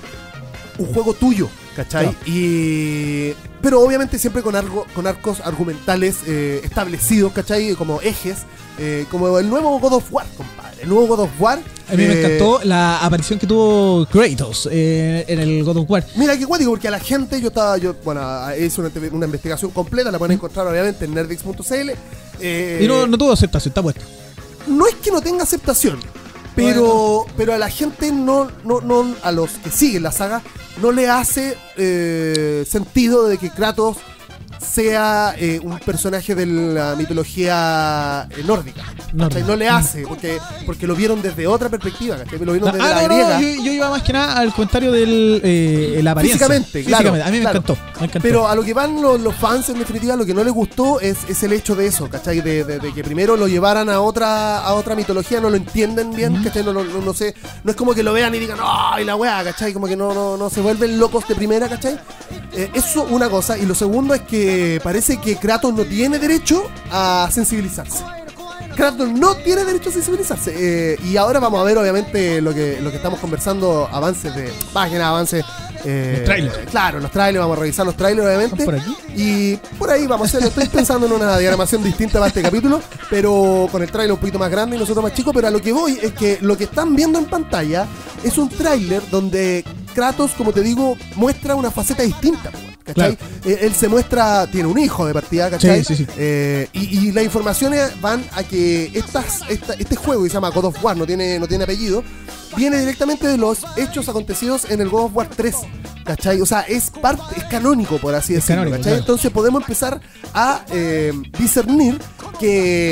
tuyo, ¿cachai? Claro. Pero obviamente siempre con arcos argumentales establecidos, ¿cachai? Como ejes, como el nuevo God of War, compadre. El nuevo God of War. A mí me encantó la aparición que tuvo Kratos en el God of War. Mira qué cuático, porque a la gente hice una investigación completa, la pueden encontrar obviamente en nerdix.cl. Y no tuvo aceptación, está puesto. No es que no tenga aceptación, pero a la gente no, a los que siguen la saga, no le hace sentido de que Kratos sea un personaje de la mitología nórdica. ¿Cachai? No le hace, porque lo vieron desde otra perspectiva, ¿cachai? Lo vieron desde la griega. Yo iba más que nada al comentario de la apariencia. Físicamente, claro. A mí me encantó. Pero a lo que van los fans, en definitiva, lo que no les gustó es el hecho de eso, ¿cachai? De que primero lo llevaran a otra mitología, no lo entienden bien, ¿cachai? No sé, no es como que lo vean y digan, ¡ay, la weá!, ¿cachai? Como que no se vuelven locos de primera, ¿cachai? Eso una cosa. Y lo segundo es que parece que Kratos no tiene derecho a sensibilizarse. Kratos no tiene derecho a sensibilizarse. Y ahora vamos a ver, obviamente, lo que estamos conversando, avances de páginas, avances. Los trailers. Claro, los trailers, vamos a revisar los trailers, obviamente. ¿Por aquí? Y por ahí vamos a hacer. Estoy pensando en una diagramación distinta para este capítulo, pero con el trailer un poquito más grande y nosotros más chicos. Pero a lo que voy es que lo que están viendo en pantalla es un trailer donde Kratos, como te digo, muestra una faceta distinta, ¿cachai? Claro. Él se muestra, tiene un hijo de partida, ¿cachai? Sí. Y las informaciones van a que este juego, que se llama God of War, no tiene apellido, viene directamente de los hechos acontecidos en el God of War 3, ¿cachai? O sea, es canónico, por así decirlo, canónico, ¿cachai? claro. Entonces podemos empezar a discernir que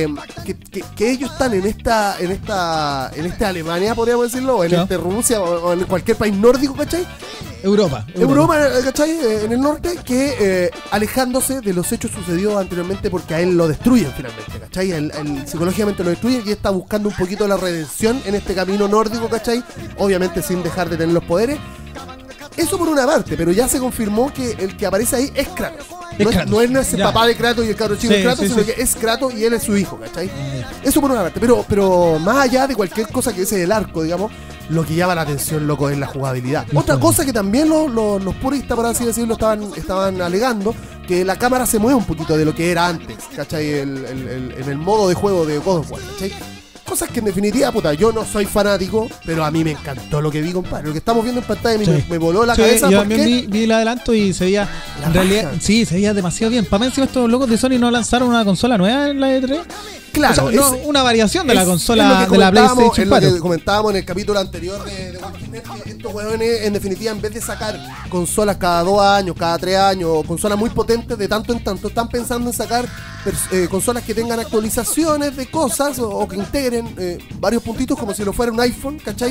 que ellos están en esta Alemania, podríamos decirlo, o en Claro. Rusia, o en cualquier país nórdico, ¿cachai? Europa. Europa, ¿cachai? En el norte, que alejándose de los hechos sucedidos anteriormente porque a él lo destruyen finalmente, ¿cachai? Él psicológicamente lo destruyen y está buscando un poquito la redención en este camino nórdico, ¿cachai? Obviamente sin dejar de tener los poderes. Eso por una parte, pero ya se confirmó que el que aparece ahí es Kratos. No es ese Ya. papá de Kratos y el cabro chico Sí, de Kratos, sí, sino sí. que es Kratos y él es su hijo, ¿cachai? Eso por una parte, pero más allá de cualquier cosa que ese del arco, digamos, lo que llama la atención, loco, es la jugabilidad. Otra cosa que también los puristas, por así decirlo, estaban alegando, que la cámara se mueve un poquito de lo que era antes, ¿cachai? En el modo de juego de God of War, ¿cachai? Cosas que en definitiva, puta, yo no soy fanático, pero a mí me encantó lo que vi, compadre. Lo que estamos viendo en pantalla a mí Sí. me voló la Sí, cabeza. yo porque también vi el adelanto y se veía. La En realidad, raja. sí, se veía demasiado bien. Para mí, encima, estos locos de Sony no lanzaron una consola nueva en la E3. Claro, O sea, no, una variación de la consola es de la PlayStation es lo 4. que comentábamos en el capítulo anterior de Walking Dead, que estos huevones, en definitiva, en vez de sacar consolas cada 2 años, cada 3 años, o consolas muy potentes de tanto en tanto, están pensando en sacar consolas que tengan actualizaciones de cosas o que integren varios puntitos como si lo fuera un iPhone, ¿cachai?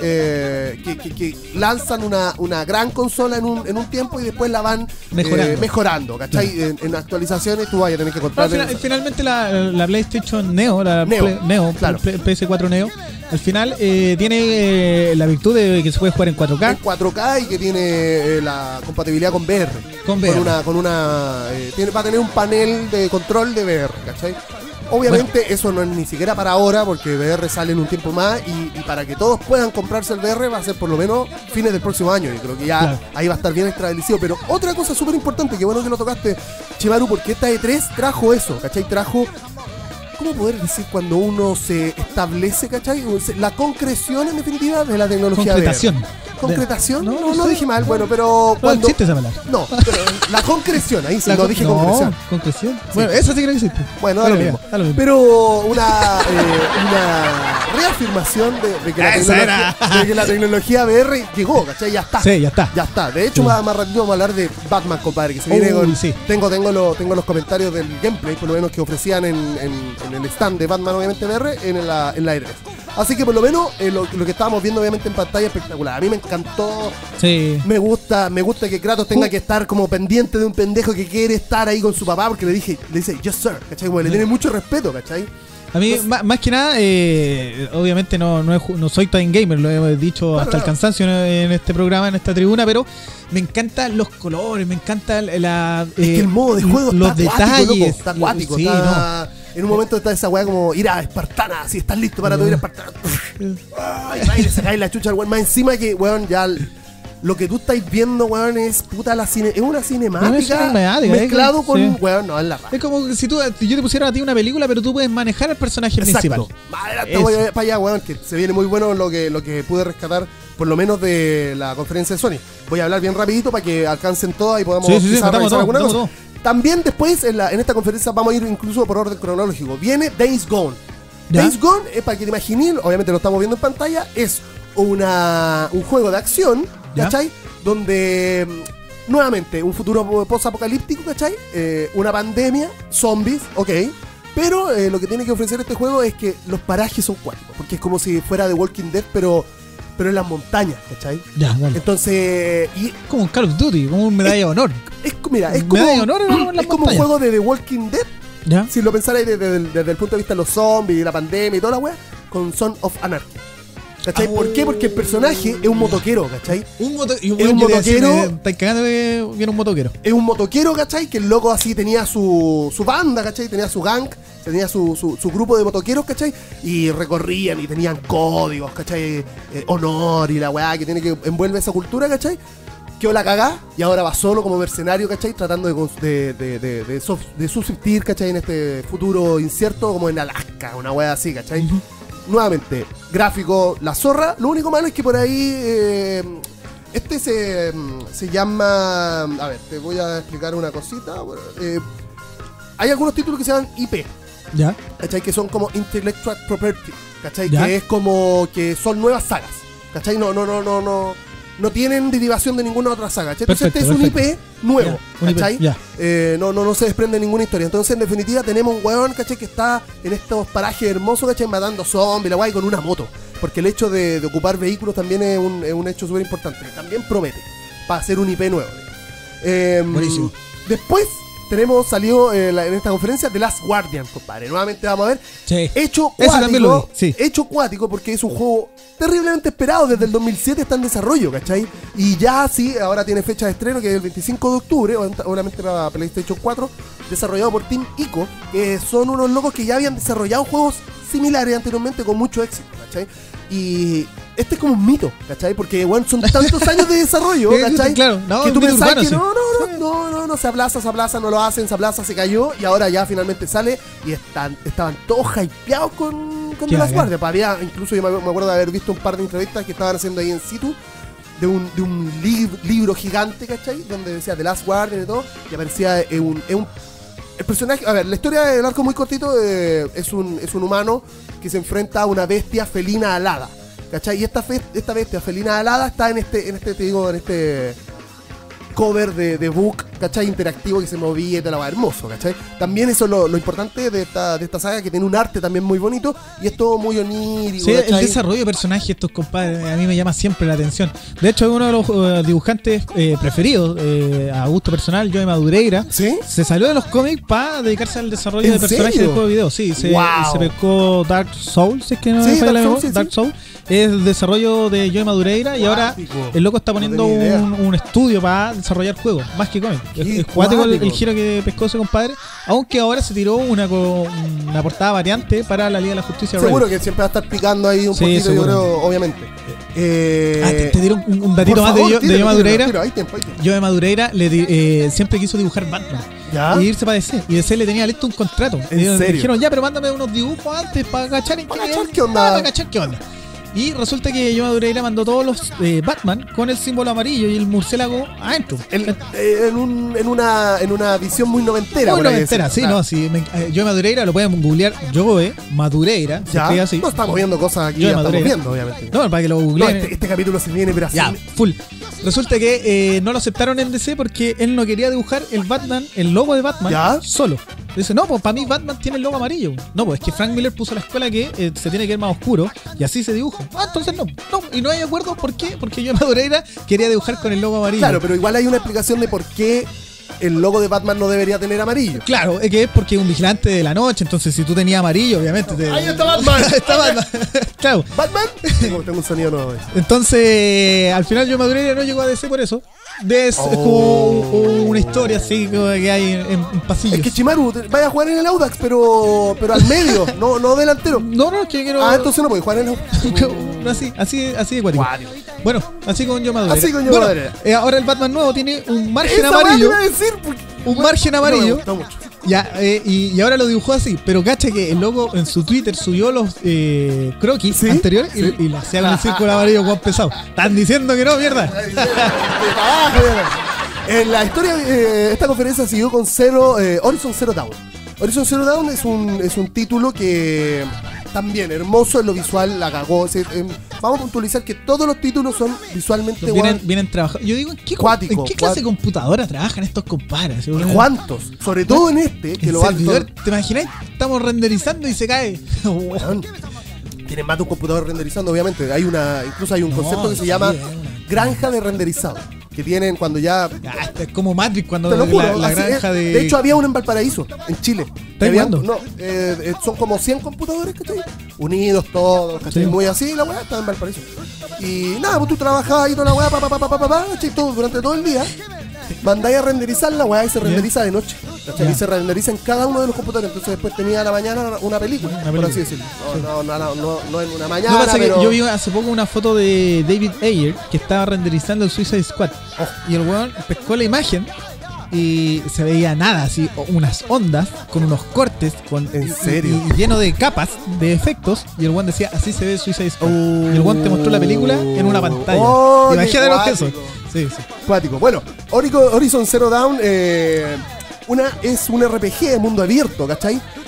Que lanzan una gran consola en un tiempo y después la van mejorando, ¿cachai? En actualizaciones tú vas a tener que comprar. Finalmente la PlayStation Neo, claro. PS4 Neo, al final tiene la virtud de que se puede jugar en 4K. En 4K y que tiene la compatibilidad con VR. Con VR. Va a tener un panel de control de VR, ¿cachai? Obviamente eso no es ni siquiera para ahora, porque VR sale en un tiempo más y para que todos puedan comprarse el VR va a ser por lo menos fines del próximo año. Y creo que ya Claro. ahí va a estar bien establecido. Pero otra cosa súper importante, que bueno que lo tocaste, Chimaru, porque esta E3 trajo eso, ¿cachai? Trajo, ¿cómo poder decir cuando uno se establece, ¿cachai? La concreción, en definitiva, de la tecnología Concretación. VR. ¿Concretación? No, No dije mal, bueno, pero No cuando... existe esa palabra. No, pero la concreción, ahí sí, no dije concreción. Concreción. Bueno, esa sí que no existe. Bueno, da lo mismo. Da lo mismo. Pero una reafirmación de que la tecnología VR llegó, ¿cachai? Ya está. Sí, ya está. Ya está. De hecho, Sí. más ratito vamos a hablar de Batman, compadre, que se viene con... Sí. Tengo los comentarios del gameplay, por lo menos, que ofrecían en el stand de Batman, obviamente, VR, en la E3. Así que, por lo menos, lo que estábamos viendo, obviamente, en pantalla, espectacular. A mí me encantó. Sí. Me gusta que Kratos tenga que estar como pendiente de un pendejo que quiere estar ahí con su papá, porque le dice, yes sir, ¿cachai? Como le tiene mucho respeto, ¿cachai? A mí, más que nada, obviamente no soy time gamer, lo he dicho hasta el cansancio en este programa, en esta tribuna, pero me encantan los colores, me encanta la... Es que el modo de juego los está acuático, detalles. loco, está acuático, Sí, está... En un momento está esa weá como ira espartana, si estás listo para tu ira espartana. Ay, va y le sacáis la chucha al weón. Más encima que, weón, ya lo que tú estáis viendo, weón, es puta es una cinemática mezclado con, sí. weón, no, es la raja. Es como si yo te pusiera a ti una película, pero tú puedes manejar al personaje principal. Para allá, weón, que se viene muy bueno lo que pude rescatar, por lo menos de la conferencia de Sony. Voy a hablar bien rapidito para que alcancen todas y podamos quizás revisar alguna cosa. Todo. También después, en esta conferencia, vamos a ir incluso por orden cronológico. Viene Days Gone. ¿Ya? Days Gone, para que te imagines, obviamente lo estamos viendo en pantalla, es un juego de acción, ¿Ya? ¿cachai? Donde, nuevamente, un futuro post-apocalíptico, ¿cachai? Una pandemia, zombies, ok. Pero lo que tiene que ofrecer este juego es que los parajes son cuáticos, porque es como si fuera The Walking Dead, pero en las montañas, ¿cachai? Ya, dale. Entonces, Como un Call of Duty, como un medalla de honor. es como Medalla de honor en las es como un montañas. juego de The Walking Dead. ¿Ya? Si lo pensarais desde el punto de vista de los zombies y la pandemia y toda la wea, con Son of Anarchy. ¿Cachai? ¿Por qué? Porque el personaje es un motoquero, ¿cachai? Es un motoquero. motoquero. Cagando que viene un motoquero. Es un motoquero, ¿cachai? Que el loco así tenía su banda, ¿cachai? Tenía su gang, tenía su grupo de motoqueros, ¿cachai? Y recorrían y tenían códigos, ¿cachai? Honor y la weá que tiene que envuelve esa cultura, ¿cachai? Quedó la cagá y ahora va solo como mercenario, ¿cachai? Tratando de subsistir, ¿cachai? En este futuro incierto como en Alaska, una weá así, ¿cachai? Nuevamente, gráfico, la zorra. Lo único malo es que por ahí este se llama... A ver, te voy a explicar una cosita. Hay algunos títulos que se llaman IP, ¿Ya? ¿cachai? Que son como Intellectual Property, ¿cachai? ¿Ya? Que es como que son nuevas sagas, ¿cachai? No no tienen derivación de ninguna otra saga, ¿cachai? Entonces Perfecto, este es un IP nuevo, Ya, un IP, ¿cachai? ya. No se desprende ninguna historia. Entonces, en definitiva, tenemos un weón, ¿cachai? Que está en estos parajes hermosos, ¿cachai? Matando zombies, la guay, con una moto. Porque el hecho de ocupar vehículos también es un hecho súper importante. También promete para hacer un IP nuevo. Buenísimo. Después salió en esta conferencia The Last Guardian, compadre. Nuevamente vamos a ver. Sí. Hecho Ese también lo cuático. vi, sí. Hecho cuático porque es un juego terriblemente esperado. Desde el 2007 está en desarrollo, ¿cachai? Y ya sí, ahora tiene fecha de estreno que es el 25 de octubre, obviamente para PlayStation 4, desarrollado por Team Ico, que son unos locos que ya habían desarrollado juegos similares anteriormente con mucho éxito, ¿cachai? Y este es como un mito, ¿cachai? Porque, bueno, son tantos años de desarrollo, ¿cachai? Claro, no, que tú un mito pensás urbano, que sí. no, se aplaza, no lo hacen, se aplaza, se cayó, y ahora ya finalmente sale, y estaban todos hypeados con Qué The Last bacán. Guardian. Había, incluso yo me acuerdo de haber visto un par de entrevistas que estaban haciendo ahí en situ, de un libro gigante, ¿cachai? Donde decía The Last Guardian y todo, y aparecía el personaje. A ver, la historia del arco muy cortito, es un humano que se enfrenta a una bestia felina alada, ¿cachai? Y esta bestia felina alada está en este cover de book, ¿cachai? Interactivo que se movía y te la va hermoso, ¿cachai? También eso es lo importante de esta saga, que tiene un arte también muy bonito y es todo muy onírico, Sí, el ¿cachai? desarrollo de personajes estos compadres a mí me llama siempre la atención. De hecho, es uno de los dibujantes preferidos, a gusto personal, Joe Madureira. ¿Sí? Se salió de los cómics para dedicarse al desarrollo ¿En de personajes serio? del juego de video. Sí, se Wow. pescó Dark Souls, si es que no Sí, me falla Dark la Souls, memoria. sí, Dark sí. Souls es el desarrollo de Joe Madureira y ahora Cuático. el loco está poniendo No tenía idea. un estudio para desarrollar juegos, más que cómics. Qué Es cuático el cuático. giro que pescó ese compadre, aunque ahora se tiró una portada variante para la Liga de la Justicia. Seguro Reddit. que siempre va a estar picando ahí un Sí, poquito, yo seguro. creo, obviamente. Te dieron un datito Por más favor, de Joe tíralo, Madureira. tíralo, hay tiempo. Joe Madureira siempre quiso dibujar Batman ¿Ya? y irse para DC. Y DC le tenía listo un contrato. ¿En Y serio? dijeron, ya, pero mándame unos dibujos antes para cachar en Para cachar qué onda. Para cachar qué onda. Y resulta que Joe Madureira mandó todos los Batman con el símbolo amarillo y el murciélago adentro. En una visión muy noventera. Muy por ahí noventera, decir. sí, Claro. no, sí. Joe Madureira lo pueden googlear. Joe Madureira, se Ya, escribe así. no estamos viendo cosas aquí, Joe ya estamos Madureira. viendo, obviamente. No, para que lo No, googleen. este capítulo se viene, pero así. Ya, full. Resulta que no lo aceptaron en DC porque él no quería dibujar el logo de Batman ¿Ya? solo. Dice, no, pues para mí Batman tiene el logo amarillo. No, pues es que Frank Miller puso a la escuela que se tiene que ver más oscuro y así se dibuja. Ah, entonces no. Y no hay acuerdo, ¿por qué? Porque Joe Madureira quería dibujar con el logo amarillo. Claro, pero igual hay una explicación de por qué el logo de Batman no debería tener amarillo. Claro, es que es porque es un vigilante de la noche, entonces si tú tenías amarillo, obviamente te... Ahí está Batman. Está Batman. Claro. ¿Batman? Tengo un sonido nuevo. Entonces, al final Joe Madureira no llegó a DC por eso. Es como una historia así como que hay en pasillos. Es que Chimaru, vaya a jugar en el Audax, pero al medio, no delantero. No, es que quiero... Ah, entonces no puede jugar en el Audax. así de cuático. Bueno, así con Joe Madureira. Así con Joe Bueno, Madureira. Ahora el Batman nuevo tiene un margen Esa weá te amarillo. iba a decir, porque- Un margen amarillo. No me gusta mucho. Ya, y ahora lo dibujó así. Pero cacha que el loco en su Twitter subió los croquis ¿Sí? anteriores Sí. y lo hacía con el círculo amarillo con pesado. Están diciendo que no, mierda. En la historia, esta conferencia siguió con Horizon Zero Dawn. Horizon Zero Dawn es un título que también hermoso en lo visual, la cagó. Vamos a puntualizar que todos los títulos son visualmente Vienen trabajando. Yo digo, ¿en qué Cuático, clase de computadora trabajan estos compadres? ¿Cuántos? Sobre todo en este, que ¿En lo van servidor? ¿Te imaginas? Estamos renderizando y se cae. Weón, tienen más de un computador renderizando, obviamente. Incluso hay un No, concepto que se sí, llama es granja de renderizado. Que tienen cuando ya. Ah, es como Matrix cuando Te lo juro, la así granja es. de... De hecho, había uno en Valparaíso, en Chile. ¿Está jugando? No, son como 100 computadores, ¿cachai? Unidos todos, ¿cachai? Sí. Muy así, la weá estaba en Valparaíso. Y nada, pues tú trabajabas ahí toda la weá, ¿cachai? Todo, durante todo el día. Mandáis a renderizar la weá y se renderiza de noche, ¿cachai? Ya. Y se renderiza en cada uno de los computadores. Entonces después tenía a la mañana una película, Una por película. así decirlo. No en una No, mañana, pasa que pero. yo vi hace poco una foto de David Ayer que estaba renderizando el Suicide Squad. Y el weón pescó la imagen y se veía nada, así, unas ondas con unos cortes ¿En serio? y lleno de capas de efectos. Y el weón decía, así se ve Suicide Squad. Y el weón te mostró la película en una pantalla. Oh, qué Imagínate lo que es eso. cuático. Sí, sí. Cuático. Bueno, Horizon Zero Dawn es un RPG de mundo abierto, ¿cachai?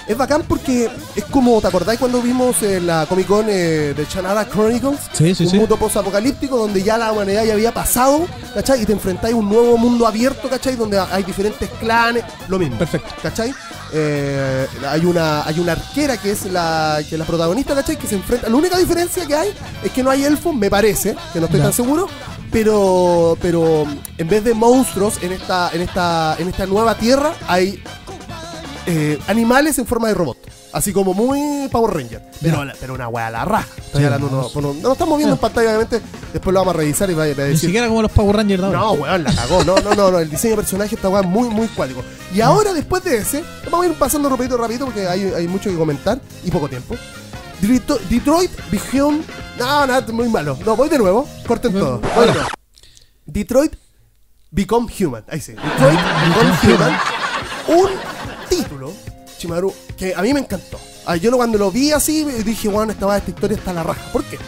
Es bacán porque es como, ¿te acordáis cuando vimos la Comic Con de Shannara Chronicles? Sí, sí, un sí. mundo post-apocalíptico donde ya la humanidad ya había pasado, ¿cachai? Y te enfrentáis a un nuevo mundo abierto, ¿cachai? Donde hay diferentes clanes, lo mismo. Perfecto. ¿Cachai? Hay una arquera que es la protagonista, ¿cachai? Que se enfrenta. La única diferencia que hay es que no hay elfos, me parece, que no estoy Ya. tan seguro. Pero en vez de monstruos en esta nueva tierra hay animales en forma de robot. Así como muy Power Ranger. Pero una wea a la raja. Estoy Sí, hablando no lo estamos viendo en pantalla, obviamente. Después lo vamos a revisar y va a Ni decir. siquiera como los Power Rangers de ahora. No, weón, la cagó. No. El diseño de personaje está weón muy cuático. Y ahora, después de ese, vamos a ir pasando rapidito porque hay mucho que comentar y poco tiempo. Detroit Become. No, muy malo. No, voy de nuevo. Corten todo. Voy de nuevo. Detroit Become Human. Ahí sí. Detroit Become Human. Un título, Chimaru, que a mí me encantó. Yo cuando lo vi así dije, bueno, esta historia está a la raja. ¿Por qué?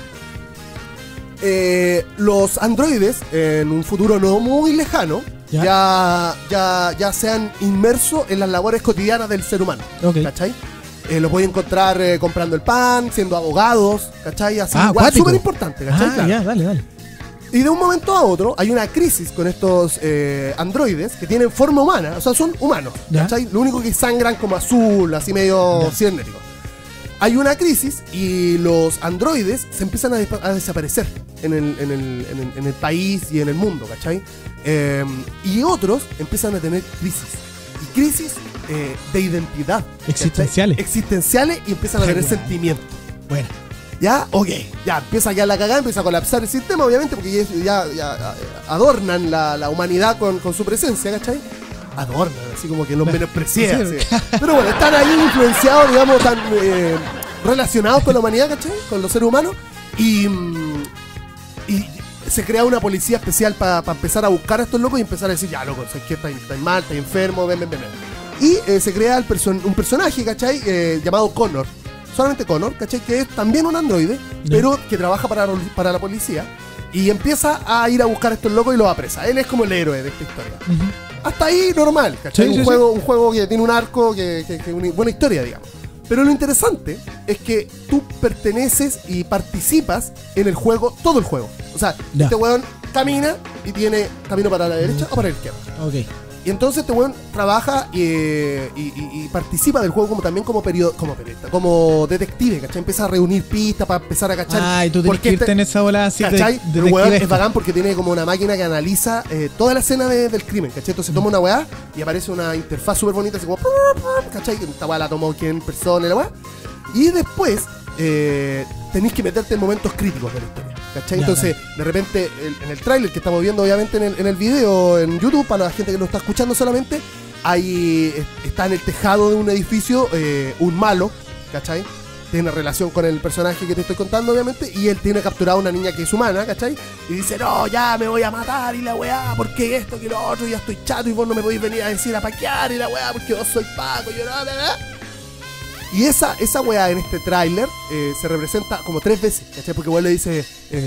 Los androides, en un futuro no muy lejano, ya se han inmerso en las labores cotidianas del ser humano. Ok. ¿Cachai? Los voy a encontrar comprando el pan, siendo abogados, ¿cachai? Así, acuático. súper importante, ¿cachai? Claro. Ya, dale. Y de un momento a otro hay una crisis con estos androides que tienen forma humana, o sea, son humanos, Ya. ¿cachai? Lo único que sangran como azul, así medio cibernético. Hay una crisis y los androides se empiezan a desaparecer en el país y en el mundo, ¿cachai? Y otros empiezan a tener crisis de identidad. ¿cachai? Existenciales y empiezan a tener sentimientos. Bueno. ¿Ya? Ok. Ya empieza ya la cagada, empieza a colapsar el sistema, obviamente, porque ya adornan la humanidad con su presencia, ¿cachai? Adornan, así como que los menosprecian. Sí. Así. Pero bueno, están ahí influenciados, digamos, tan relacionados con la humanidad, ¿cachai? Con los seres humanos. Y se crea una policía especial para empezar a buscar a estos locos y empezar a decir, ya, loco, ¿sabes qué? Estáis mal, estáis enfermo, ven. Y se crea un personaje, ¿cachai? Llamado Connor. Solamente Connor, ¿cachai? Que es también un androide, pero que trabaja para la policía. Y empieza a ir a buscar a estos locos y los apresa. Él es como el héroe de esta historia. Hasta ahí normal, ¿cachai? Sí, un juego que tiene un arco, que una buena historia, digamos. Pero lo interesante es que tú perteneces y participas en el juego, todo el juego. O sea, Ya. este weón camina y tiene camino para la derecha o para la izquierda. Ok. Y entonces este weón trabaja y participa del juego como periodista, como detective, ¿cachai? Empieza a reunir pistas para empezar a cachar. Y tú tenés que irte en esa bola así ¿cachai? de El weón es detectivesco. bacán porque tiene como una máquina que analiza toda la escena del crimen, ¿cachai? Entonces toma una weá y aparece una interfaz súper bonita, así como, ¿cachai? Esta weá la tomó quien persona y la weá. Y después tenéis que meterte en momentos críticos de la historia, ¿cachai? Ya, Entonces, de repente, en el tráiler que estamos viendo, obviamente, en el video, en YouTube, para la gente que lo está escuchando solamente, ahí está en el tejado de un edificio un malo, ¿cachai? Tiene relación con el personaje que te estoy contando, obviamente, y él tiene capturado a una niña que es humana, ¿cachai? Y dice, no, ya me voy a matar y la weá, porque esto, que lo otro, ya estoy chato y vos no me podéis venir a decir a paquear y la weá, porque vos soy Paco, yo no, ¿verdad? Y esa weá en este tráiler se representa como 3 veces, ¿cachai? Porque weá le dice,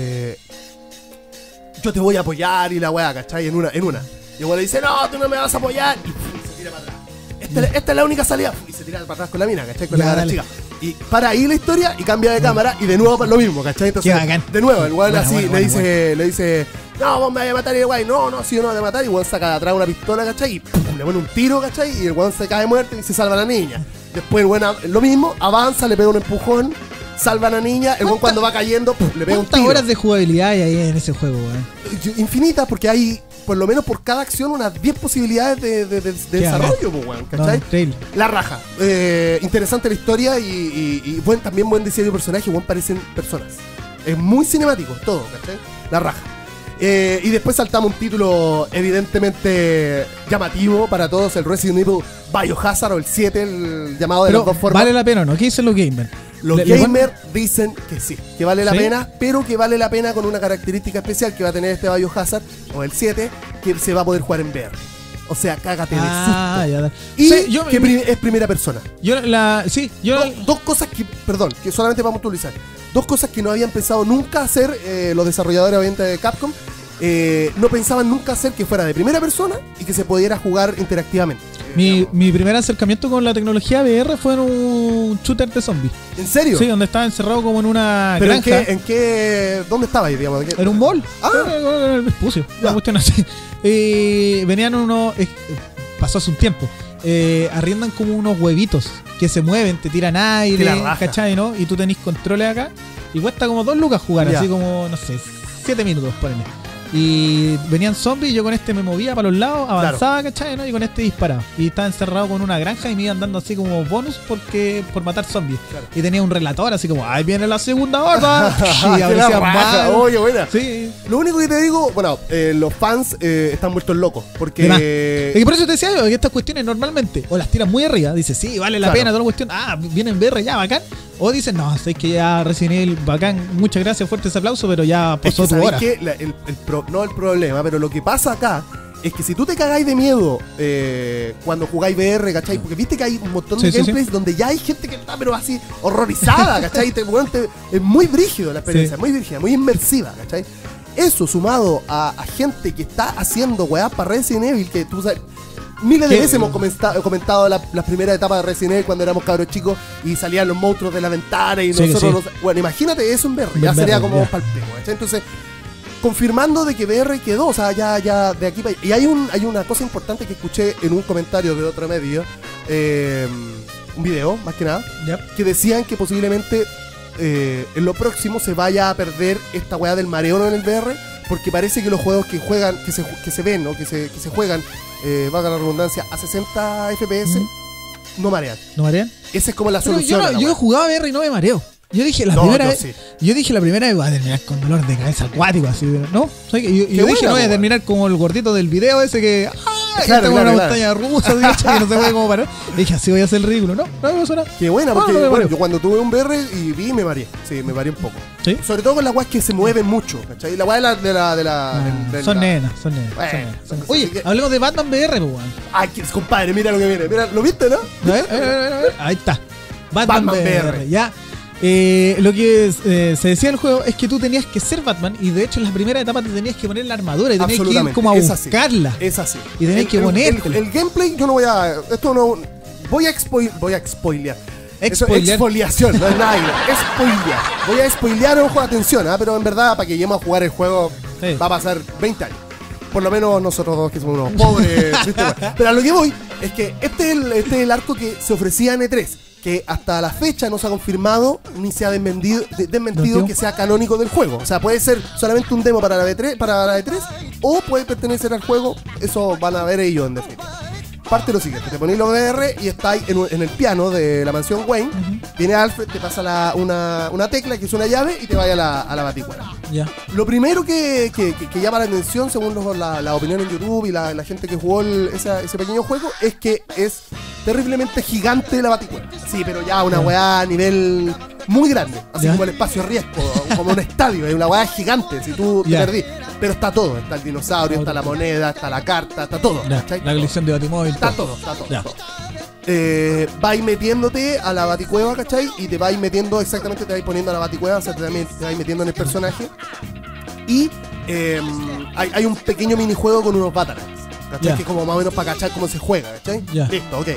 yo te voy a apoyar y la weá, ¿cachai? En una. Y weá le dice, no, tú no me vas a apoyar. Y se tira para atrás. Esta es la única salida. Y se tira para atrás con la mina, ¿cachai? Con Ya, la dale. chica. Y para ahí la historia y cambia de cámara y de nuevo lo mismo, ¿cachai? Entonces, Qué bacán. de nuevo, el weón Bueno, así bueno, le dice, no, vos me vas a matar y el weón, no, si yo no me voy a matar. Y el weón saca de atrás una pistola, ¿cachai? Y ¡pum! Le pone un tiro, ¿cachai? Y el weón se cae muerto y se salva a la niña. Después el weón lo mismo, avanza, le pega un empujón, salva a la niña, el weón cuando va cayendo, ¡pum! Le pega un ¿Cuántas tiro. horas de jugabilidad hay ahí en ese juego, weón? Infinitas, porque hay por lo menos por cada acción unas 10 posibilidades de desarrollo, pues, weón, ¿cachai? No, increíble. La raja. Interesante la historia y también buen diseño de personaje, weón, parecen personas. Es muy cinemático, todo, ¿cachai? La raja. Y después saltamos un título evidentemente llamativo para todos, el Resident Evil Biohazard o el 7, el llamado de Pero las dos formas. ¿vale la pena o no? ¿Qué dicen los gamers? Los gamers dicen que sí, que vale la ¿Sí? pena, pero que vale la pena con una característica especial que va a tener este Biohazard o el 7, que se va a poder jugar en VR. O sea, cágate de susto. Ya. Y Sí, yo, que es primera persona. Dos cosas que solamente vamos a utilizar. Dos cosas que no habían pensado nunca hacer los desarrolladores obviamente de Capcom. No pensaban nunca hacer que fuera de primera persona y que se pudiera jugar interactivamente. Mi primer acercamiento con la tecnología VR fue en un shooter de zombies. ¿En serio? Sí, donde estaba encerrado como en una ¿Pero granja. en qué? ¿Dónde estaba ahí, digamos? En un mall. Ah. En el Vespucio. Ya. Una cuestión así. Y venían unos. Pasó hace un tiempo. Arriendan como unos huevitos que se mueven, te tiran Que aire, la raja. ¿cachai? ¿No? Y tú tenés controles acá. Y cuesta como 2 lucas jugar, Ya. así como, no sé, 7 minutos, ponele. Y venían zombies y yo con este me movía para los lados, avanzaba, ¿cachai? ¿No? Y con este disparaba. Y estaba encerrado con una granja y me iban dando así como bonus por matar zombies. Claro. Y tenía un relator así como, ahí viene la segunda horda. y ¡Qué la aparecía raja! más. Oye, buena. Sí. Lo único que te digo, bueno, los fans están vueltos locos. De más. Porque. Y por eso te decía yo que estas cuestiones normalmente o las tiras muy arriba, dices, sí, vale la Claro. pena toda la cuestión, viene en VR ya, bacán. O dicen, no, sé que ya Resident Evil, bacán, muchas gracias, fuertes aplausos, pero ya Es pasó que tu sabéis hora. que no el problema, pero lo que pasa acá es que si tú te cagáis de miedo cuando jugáis VR, ¿cachai? Porque viste que hay un montón de Sí, sí, gameplays donde ya hay gente que está pero así horrorizada, ¿cachai? Es muy brígido la experiencia, Sí. muy brígida, muy inmersiva, ¿cachai? Eso sumado a gente que está haciendo weá para Resident Evil, que tú sabes. Miles de ¿Qué? veces hemos comentado las primeras etapas de Resident Evil cuando éramos cabros chicos y salían los monstruos de la ventana y Sí, nosotros sí. bueno, imagínate eso en VR, ya En sería VR, como ya. palpego, ¿cachai? Entonces, confirmando de que VR quedó, o sea, ya de aquí para allá. Y hay una cosa importante que escuché en un comentario de otro medio, un video, más que nada, Yep. que decían que posiblemente en lo próximo se vaya a perder esta weá del mareo en el VR, porque parece que los juegos que juegan, que se ven, ¿no? que se juegan, valga la redundancia, a 60 FPS, no marean. ¿No marean? Esa es como la Pero solución. a la yo weá. jugaba VR y no me mareo. Yo dije la No, primera yo vez. sí. Yo dije la primera vez voy a terminar con dolor de cabeza acuático así, ¿no? ¿Sabes qué? Yo Qué dije buena, no voy a po, terminar como el gordito del video ese que Claro, está como claro, una claro. montaña rusa, derecha, que no se puede como parar. Y dije así voy a hacer el ridículo. No pasó nada. Qué buena, porque No me bueno, mareo. yo cuando tuve un VR y vi, me mareé. Sí, me mareé un poco. ¿Sí? Sobre todo con las weas que se mueven mucho, ¿cachai? La wea de la. Son nenas, son nenas. Bueno, son nenas. entonces, Oye, así que- hablemos de Batman VR, pues, weón. Ay, compadre, mira lo que viene. Mira, ¿lo viste, no? A ver. Ahí está. Batman Batman VR. VR. Ya. Lo que se decía en el juego es que tú tenías que ser Batman y de hecho en las primeras etapas te tenías que poner la armadura y tenías que ir Absolutamente, como a es así. buscarla. Es así. Y tenés que ponértela. El gameplay, yo no voy a. Esto no. Voy a spoilear. Eso es Expoliar. exfoliación, no es nada. Spoilear. Voy a spoilear, ojo, atención, pero en verdad, para que lleguemos a jugar el juego, Sí. va a pasar 20 años. Por lo menos nosotros dos que somos unos pobres. ¿viste? Pero a lo que voy es que este es el arco que se ofrecía en E3. Que hasta la fecha no se ha confirmado ni se ha desmentido ¿Desmentido? que sea canónico del juego. O sea, puede ser solamente un demo para la E3 o puede pertenecer al juego. Eso van a ver ellos en definitiva. Parte lo siguiente, te ponéis los VR y estáis en el piano de la mansión Wayne. Viene Alfred, te pasa una tecla que es una llave y te vaya a la baticueva. Ya. Lo primero que llama la atención, según la opinión en YouTube y la gente que jugó ese pequeño juego, es que es terriblemente gigante la baticueva. Sí, pero ya una weá a nivel muy grande, así Ya. como el espacio riesgo, como un estadio, es una weá gigante, si tú te Ya. perdís. Pero está todo, está el dinosaurio, está la moneda, está la carta, está todo. Ya. ¿cachai? La colección de Batimóvil. Está todo, está todo. Ya. todo. Vais metiéndote a la baticueva, ¿cachai? Y te vais metiendo exactamente, te vais poniendo a la baticueva, o sea, te vais metiendo en el personaje. Y hay un pequeño minijuego con unos batarangs, ¿cachai? Ya. Que es como más o menos para cachar cómo se juega, ¿cachai? Ya. Listo, ok.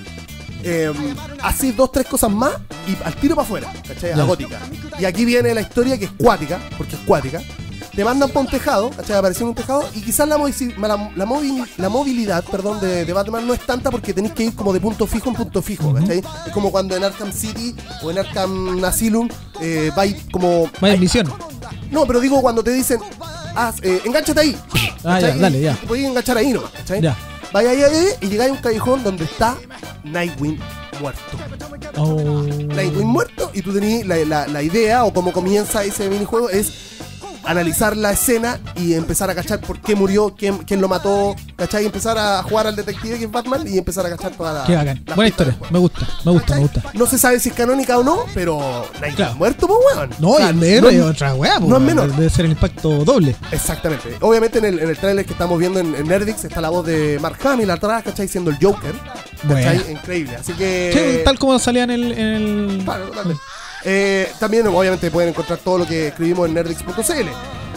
Así 2-3 cosas más y al tiro para afuera, ¿cachai? A Ya. gótica. Y aquí viene la historia que es cuática, porque es cuática. Te mandan para un tejado, ¿cachai? Apareció en un tejado y quizás la movilidad, perdón, de Batman no es tanta porque tenéis que ir como de punto fijo en punto fijo, ¿cachai? Es como cuando en Arkham City o en Arkham Asylum vais como... Vaya en misión. No, pero digo cuando te dicen, engánchate ahí. Ah, ya, ¿cachai? dale, Y ya. te podéis enganchar ahí, ¿no? ¿cachai? Ya. Vais ahí y llegáis a un callejón donde está Nightwing muerto. Oh. Nightwing muerto y tú tenés la idea o cómo comienza ese minijuego es analizar la escena y empezar a cachar por qué murió, quién lo mató, ¿cachai? Y empezar a jugar al detective que es Batman y empezar a cachar toda la... Qué bacán. las Buena pistas historia. del juego, Me gusta. ¿cachai? No se sabe si es canónica o no, pero Nightwing Claro. muerto, pues weón. No, O sea, y el VR no es otra weá, no es menor. Debe ser el impacto doble. Exactamente. Obviamente en el tráiler que estamos viendo en Nerdix está la voz de Mark Hamill atrás, ¿cachai? Siendo el Joker. ¿Cachai? Buena. Increíble. Así que... Sí, tal como salía en el... Claro, totalmente. También obviamente pueden encontrar todo lo que escribimos en nerdix.cl.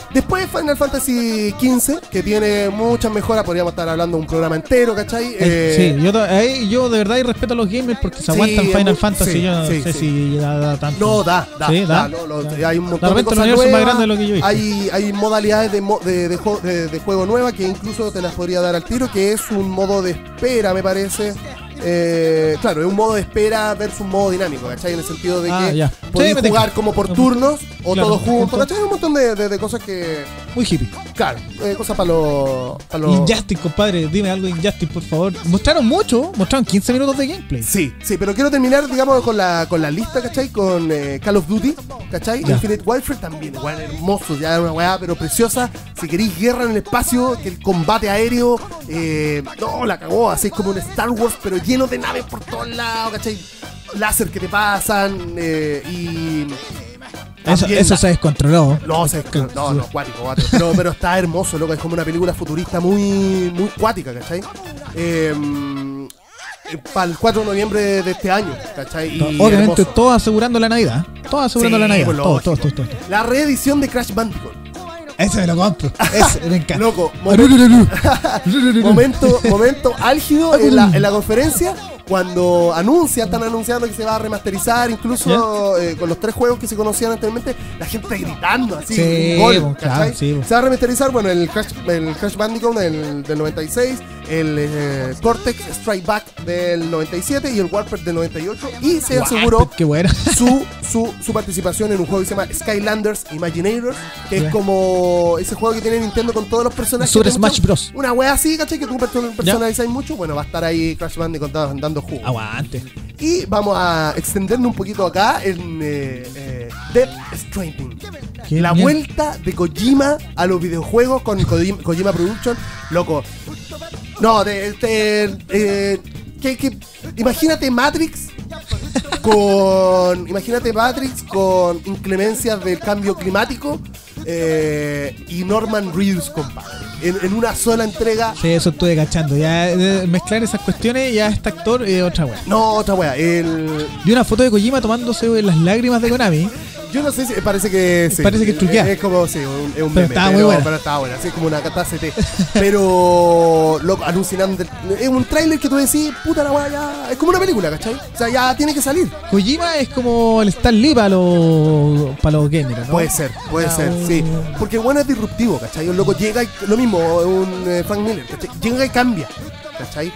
Después Final Fantasy XV, que tiene muchas mejoras, podríamos estar hablando de un programa entero, ¿cachai? Sí, yo de verdad y respeto a los gamers porque se aguantan Final Fantasy. Yo no sé si da tanto. No, da. Sí, da. Hay un De montón de repente el cosas universo es más nuevas. grande de lo que yo he visto. Hay modalidades de juego nueva que incluso te las podría dar al tiro, que es un modo de espera, me parece. Claro, es un modo de espera versus un modo dinámico, ¿cachai? En el sentido de que ya. podés Sí, me jugar tinca. como por turnos o Claro, todos juntos, juntos. ¿cachai? Hay un montón de cosas que... Muy hippie. Claro, cosas para los... Injustice, compadre, dime algo de Injustice, por favor. Mostraron 15 minutos de gameplay. Sí, pero quiero terminar, digamos, con la lista, ¿cachai? Con Call of Duty, ¿cachai? Ya. Infinite Warfare también, igual hermoso, ya es una weá, pero preciosa. Si queréis guerra en el espacio, que el combate aéreo, no, la cagó, así como un Star Wars, pero lleno de naves por todos lados, ¿cachai? Láser que te pasan, y... también Eso se descontroló. No, cuático. Pero está hermoso, loco. Es como una película futurista muy cuática, ¿cachai? Para el 4 de noviembre de este año, ¿cachai? Y Obviamente, hermoso. todo asegurando la Navidad. Todo asegurando Sí, la Navidad. pues, Todo. lógico. La reedición de Crash Bandicoot. Ese me lo compro. Ese me encanta. Loco, momento álgido en la conferencia. Cuando están anunciando que se va a remasterizar, incluso con los 3 juegos que se conocían anteriormente, la gente gritando así, Sí, un gol, pues, ¿cachai? claro, sí, pues. Se va a remasterizar, bueno, el Crash Bandicoot del 96, el Cortex Strike Back del 97 y el Warped del 98, y se aseguró Qué buena. su participación en un juego que se llama Skylanders Imaginators, que es como ese juego que tiene Nintendo con todos los personajes. Super de Smash Bros. Una wea así, ¿cachai? Que tú personalizas mucho. Bueno, va a estar ahí Crash Bandicoot dando jugo. Aguante. Y vamos a extendernos un poquito acá en Death Stranding. Qué La bien. vuelta de Kojima a los videojuegos con Kojima Production. Loco. No, imagínate Matrix con inclemencias del cambio climático y Norman Reedus, compadre. En una sola entrega. Sí, eso estuve cachando. Ya mezclar esas cuestiones, ya este actor otra wea. No, otra wea. Vi una foto de Kojima tomándose las lágrimas de Konami. Yo no sé si parece que sí. Parece que es truqueada. Es como, sí, es un Pero meme, estaba muy buena. Pero estaba buena, así como una catástrofe. Pero, loco, alucinante. Es un tráiler que tú decís, puta la weá, ya. Es como una película, ¿cachai? O sea, ya tiene que salir. Kojima es como el Stan Lee para los gamers, ¿no? Puede ser, sí. Porque el bueno es disruptivo, ¿cachai? El loco llega y, lo mismo, un Frank Miller, ¿cachai? Llega y cambia, ¿cachai?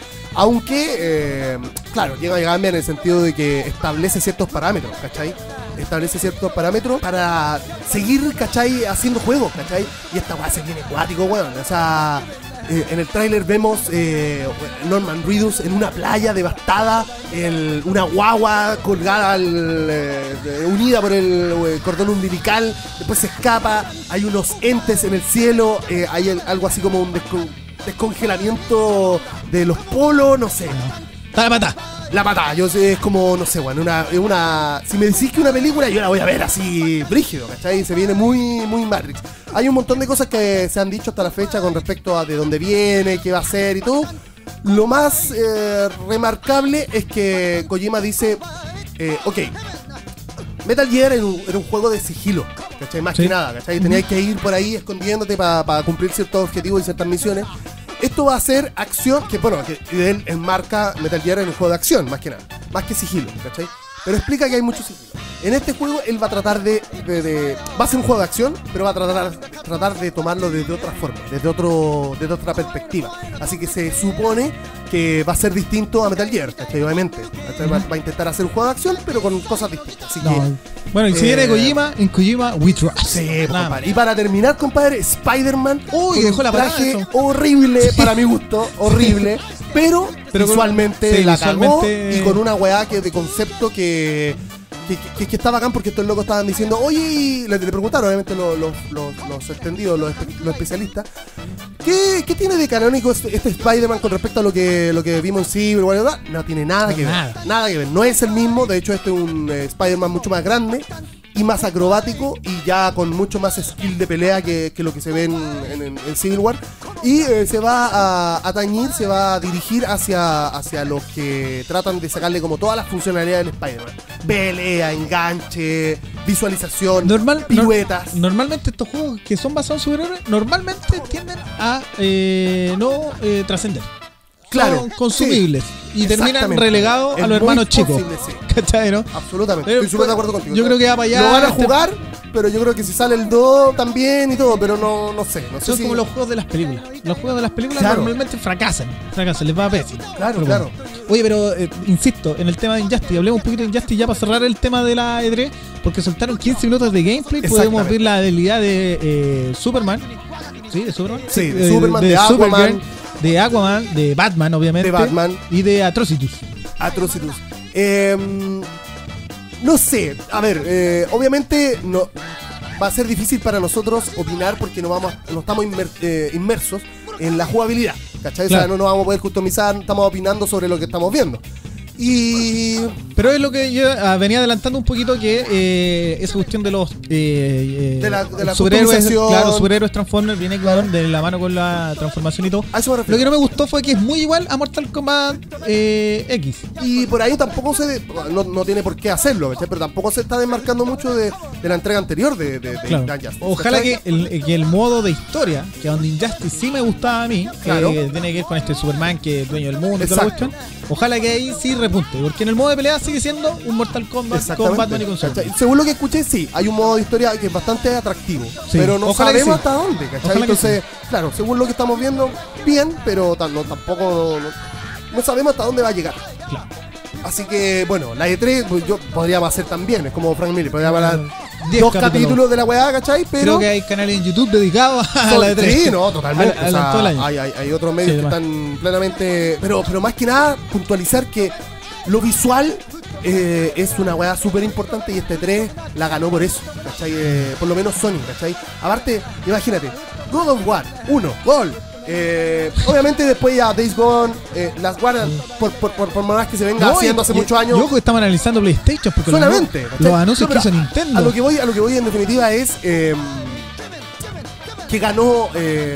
Aunque, claro, llega y cambia en el sentido de que establece ciertos parámetros, ¿cachai? Establece ciertos parámetros para seguir, ¿cachai? Haciendo juegos, ¿cachai? Y esta weá se viene acuático, weón. O sea, en el tráiler vemos Norman Reedus en una playa devastada, una guagua colgada unida por el cordón umbilical, después se escapa, hay unos entes en el cielo, hay algo así como un descongelamiento de los polos, no sé. ¡Está la pata! La patada, yo sé, es como, no sé, bueno, si me decís que una película, yo la voy a ver así, brígido, ¿cachai? Se viene muy Matrix. Hay un montón de cosas que se han dicho hasta la fecha con respecto a de dónde viene, qué va a ser y todo. Lo más remarcable es que Kojima dice, ok, Metal Gear era un juego de sigilo, ¿cachai? Más que nada, ¿cachai? Tenías que ir por ahí escondiéndote para cumplir ciertos objetivos y ciertas misiones. Esto va a ser acción, que bueno, que él enmarca Metal Gear en un juego de acción, más que nada, más que sigilo, ¿cachai? Pero explica que hay mucho sigilo. En este juego él va a tratar va a ser un juego de acción, pero va a tratar de tomarlo desde otra forma, desde otra perspectiva. Así que se supone que va a ser distinto a Metal Gear, ¿cachai? Obviamente. ¿Cachai? Va a intentar hacer un juego de acción, pero con cosas distintas. Así que, bueno, y si viene Kojima, en Kojima we trust. sí, pues, compadre. Y para terminar, compadre, Spider-Man. Uy, con dejó un la parada traje eso. horrible, para mi gusto, horrible. Pero visualmente sí, la cagó visualmente- y con una weá de concepto que está bacán, porque estos locos estaban diciendo, oye, y le preguntaron obviamente los extendidos, los especialistas, ¿qué tiene de canónico este Spider-Man con respecto a lo que vimos en Civil War? No tiene nada que ver, nada que ver, no es el mismo. De hecho, este es un Spider-Man mucho más grande y más acrobático y ya con mucho más skill de pelea que lo que se ve en Civil War. Y se va a tañir, se va a dirigir hacia los que tratan de sacarle como todas las funcionalidades del Spider-Man. pelea, enganche, visualización, Normal, piruetas. Normalmente estos juegos que son basados en superhéroes normalmente tienden a no trascender. Claro, Son consumibles y terminan exactamente. relegados Es a los hermanos muy chicos. posible, sí. ¿Cachai, no? Absolutamente, Pero, estoy súper de acuerdo contigo. Yo creo que va para allá. Lo van a jugar, pero yo creo que si sale el 2 también y todo, pero no sé. No sé Son si... como los juegos de las películas. Los juegos de las películas Claro. normalmente fracasan, les va pésimo. Claro, Pero claro. bueno. Oye, pero insisto, en el tema de Injustice, hablemos un poquito de Injustice ya para cerrar el tema de la E3, porque soltaron 15 minutos de gameplay, podemos Exactamente. ver la habilidad de Superman. ¿Sí? ¿De Superman? Sí, de Superman, de Aquaman. Supergirl, de Aquaman, de Batman, obviamente. De Batman. Y de Atrocitus. Atrocitus. No sé, a ver, obviamente no va a ser difícil para nosotros opinar porque no estamos inmersos en la jugabilidad, ¿cachai? Claro. O sea, no nos vamos a poder customizar, estamos opinando sobre lo que estamos viendo. Y Pero es lo que yo venía adelantando un poquito, que esa cuestión de los de la superhéroes, customización. claro, superhéroes Transformers viene de la mano con la transformación y todo. a eso me Lo refiero. que no me gustó fue que es muy igual a Mortal Kombat X. Y por ahí tampoco no tiene por qué hacerlo, ¿cachai? Pero tampoco se está desmarcando mucho de la entrega anterior de Claro. Injustice, Ojalá ¿cachai? que el modo de historia, que donde Injustice sí me gustaba a mí, Claro. que tiene que ver con este Superman que es dueño del mundo y toda la Exacto. cuestión, ojalá que ahí sí repunte, porque en el modo de pelea sigue siendo un Mortal Kombat con Exactamente. Batman y con ¿Cachai? Superman. Según lo que escuché, sí, hay un modo de historia que es bastante atractivo, Sí. pero no Ojalá que sabemos sí. hasta dónde, ¿cachai? Ojalá que Entonces, claro, según lo que estamos viendo, bien, pero tampoco no sabemos hasta dónde va a llegar. Claro. Así que, bueno, la E3 pues, podríamos hacer también, es como Frank Miller, podríamos hablar 10 dos capítulos de la weá, ¿cachai? Pero Creo que hay canales en YouTube dedicados a la E3. sí, no, totalmente. Al- O sea, todo el año. hay otros medios Sí, que además. están plenamente. Pero más que nada, puntualizar que lo visual es una weá súper importante y este 3 la ganó por eso, ¿cachai? Por lo menos Sony, ¿cachai? Aparte, imagínate, God of War, 1, gol. Obviamente después ya Days Gone, las guardan por más que se venga haciendo hace muchos años. Yo que estamos analizando PlayStation porque Solamente, los ¿cachai? anuncios No, que hizo pero Nintendo. A lo que voy en definitiva es que ganó,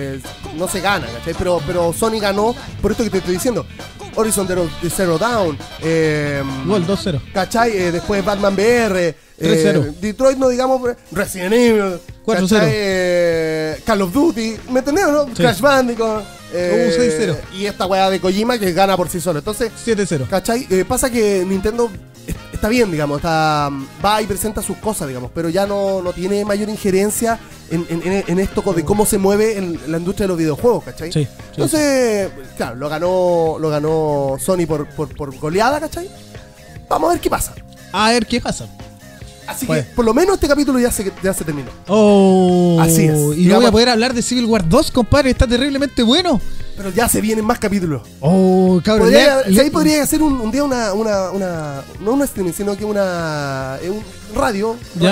no se gana, ¿cachai? Pero Sony ganó por esto que te estoy diciendo. Horizon Zero Dawn, Gol 2-0. ¿cachai? Después Batman VR, 3-0. Detroit, no digamos, Resident Evil, 4-0. ¿cachai? Call of Duty, ¿me entendés, no? Sí. Crash Bandicoot, 6-0. y esta weá de Kojima que gana por sí solo. Entonces, 7-0. ¿cachai? Pasa que Nintendo está bien, digamos, va y presenta sus cosas, digamos, pero ya no tiene mayor injerencia en esto de cómo se mueve en la industria de los videojuegos, ¿cachai? Sí, sí. Entonces, claro, lo ganó Sony por goleada, ¿cachai? Vamos a ver qué pasa. A ver qué pasa. Así Pues. que, por lo menos este capítulo ya se terminó. Oh, Así es. Y no voy Digamos- a poder hablar de Civil War 2, compadre. Está terriblemente bueno. Pero ya se vienen más capítulos. Oh, cabrón. Ahí podría hacer un día no una streaming, sino que un radio, ¿Ya?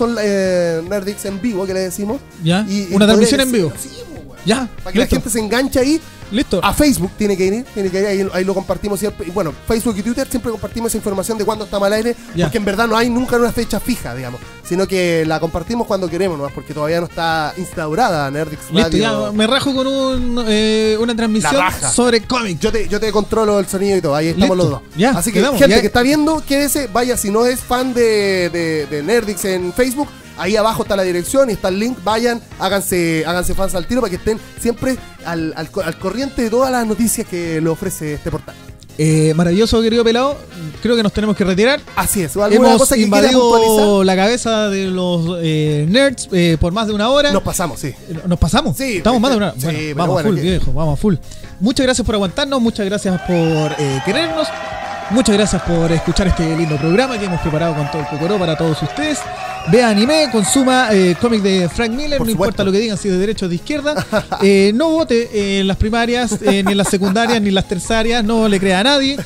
Nerdix en vivo, que le decimos. Ya, Y una transmisión podría en vivo. Sí, pues, weón. Ya, Para que listo. la gente se enganche ahí. Listo. A Facebook tiene que ir, ahí lo compartimos siempre. Y bueno, Facebook y Twitter siempre compartimos esa información de cuándo estamos al aire, Ya. porque en verdad no hay nunca una fecha fija, digamos, sino que la compartimos cuando queremos, ¿no? Porque todavía no está instaurada Nerdix Listo, Radio. ya me rajo con una transmisión La raja. sobre cómics. Yo te controlo el sonido y todo, ahí estamos Listo. los dos. Ya, Así que, quedamos. gente Ya. que está viendo, quédese, vaya, si no es fan de Nerdix en Facebook, ahí abajo está la dirección y está el link, vayan, háganse fans al tiro para que estén siempre al corriente de todas las noticias que le ofrece este portal. Maravilloso, querido pelado. Creo que nos tenemos que retirar. Así es, alguna Hemos cosa que quiera invadido puntualizar. la cabeza de los nerds por más de una hora. Nos pasamos, sí. ¿Nos pasamos? Sí, Estamos más de una hora. sí, Bueno, pero vamos bueno, a full, que- viejo, vamos a full. Muchas gracias por aguantarnos, muchas gracias por querernos. Muchas gracias por escuchar este lindo programa que hemos preparado con todo el cocoró para todos ustedes. Vea anime, consuma cómic de Frank Miller, Por no supuesto. importa lo que digan, si es de derecha o de izquierda. No vote en las primarias, ni en las secundarias, ni en las terciarias, no le crea a nadie.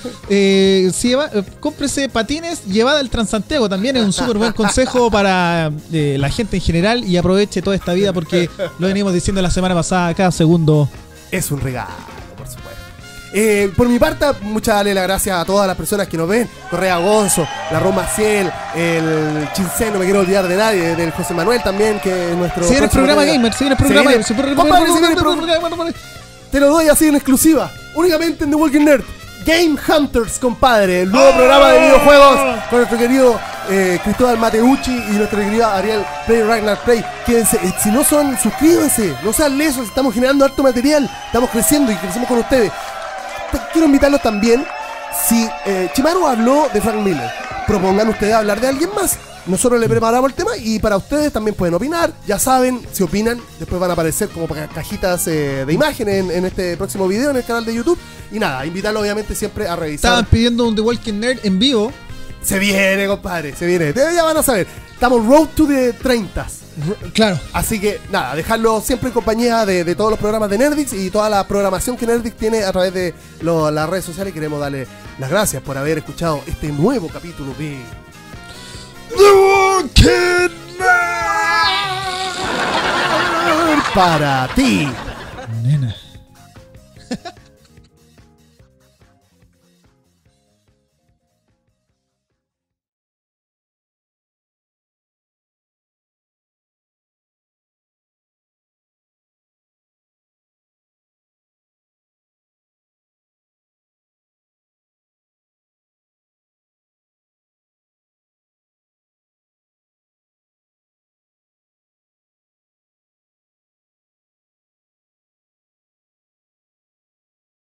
Cómprese patines, llevada al Transantiago, también es un súper buen consejo para la gente en general, y aproveche toda esta vida porque lo venimos diciendo la semana pasada, cada segundo. Es un regalo, por supuesto. Por mi parte, muchas darle las gracias a todas las personas que nos ven. Correa Gonzo, la Roma Ciel, el Chincén, no me quiero olvidar de nadie, del José Manuel también, que es nuestro... Si viene el próximo programa colega. gamer, si viene el programa gamer. Compadre, si viene el programa. Te lo doy así en exclusiva, únicamente en The Walking Nerd. Game Hunters, compadre, el nuevo programa de videojuegos con nuestro querido Cristóbal Mateucci y nuestro querido Ariel Play Ragnar Play. Quédense, si no son, suscríbanse, no sean lesos, estamos generando harto material, estamos creciendo y crecemos con ustedes. Quiero invitarlos también, si Chimaru habló de Frank Miller, propongan ustedes hablar de alguien más. Nosotros le preparamos el tema y para ustedes también pueden opinar. Ya saben, si opinan, después van a aparecer como cajitas de imágenes en este próximo video en el canal de YouTube. Y nada, invitarlos obviamente siempre a revisar. Estaban pidiendo un The Walking Nerd en vivo. Se viene, compadre, se viene. Ustedes ya van a saber. Estamos road to the 30. Claro. Así que nada, dejarlo siempre en compañía de todos los programas de Nerdix y toda la programación que Nerdix tiene a través de las redes sociales. Queremos darle las gracias por haber escuchado este nuevo capítulo de The Walking Nerd para ti. Nena.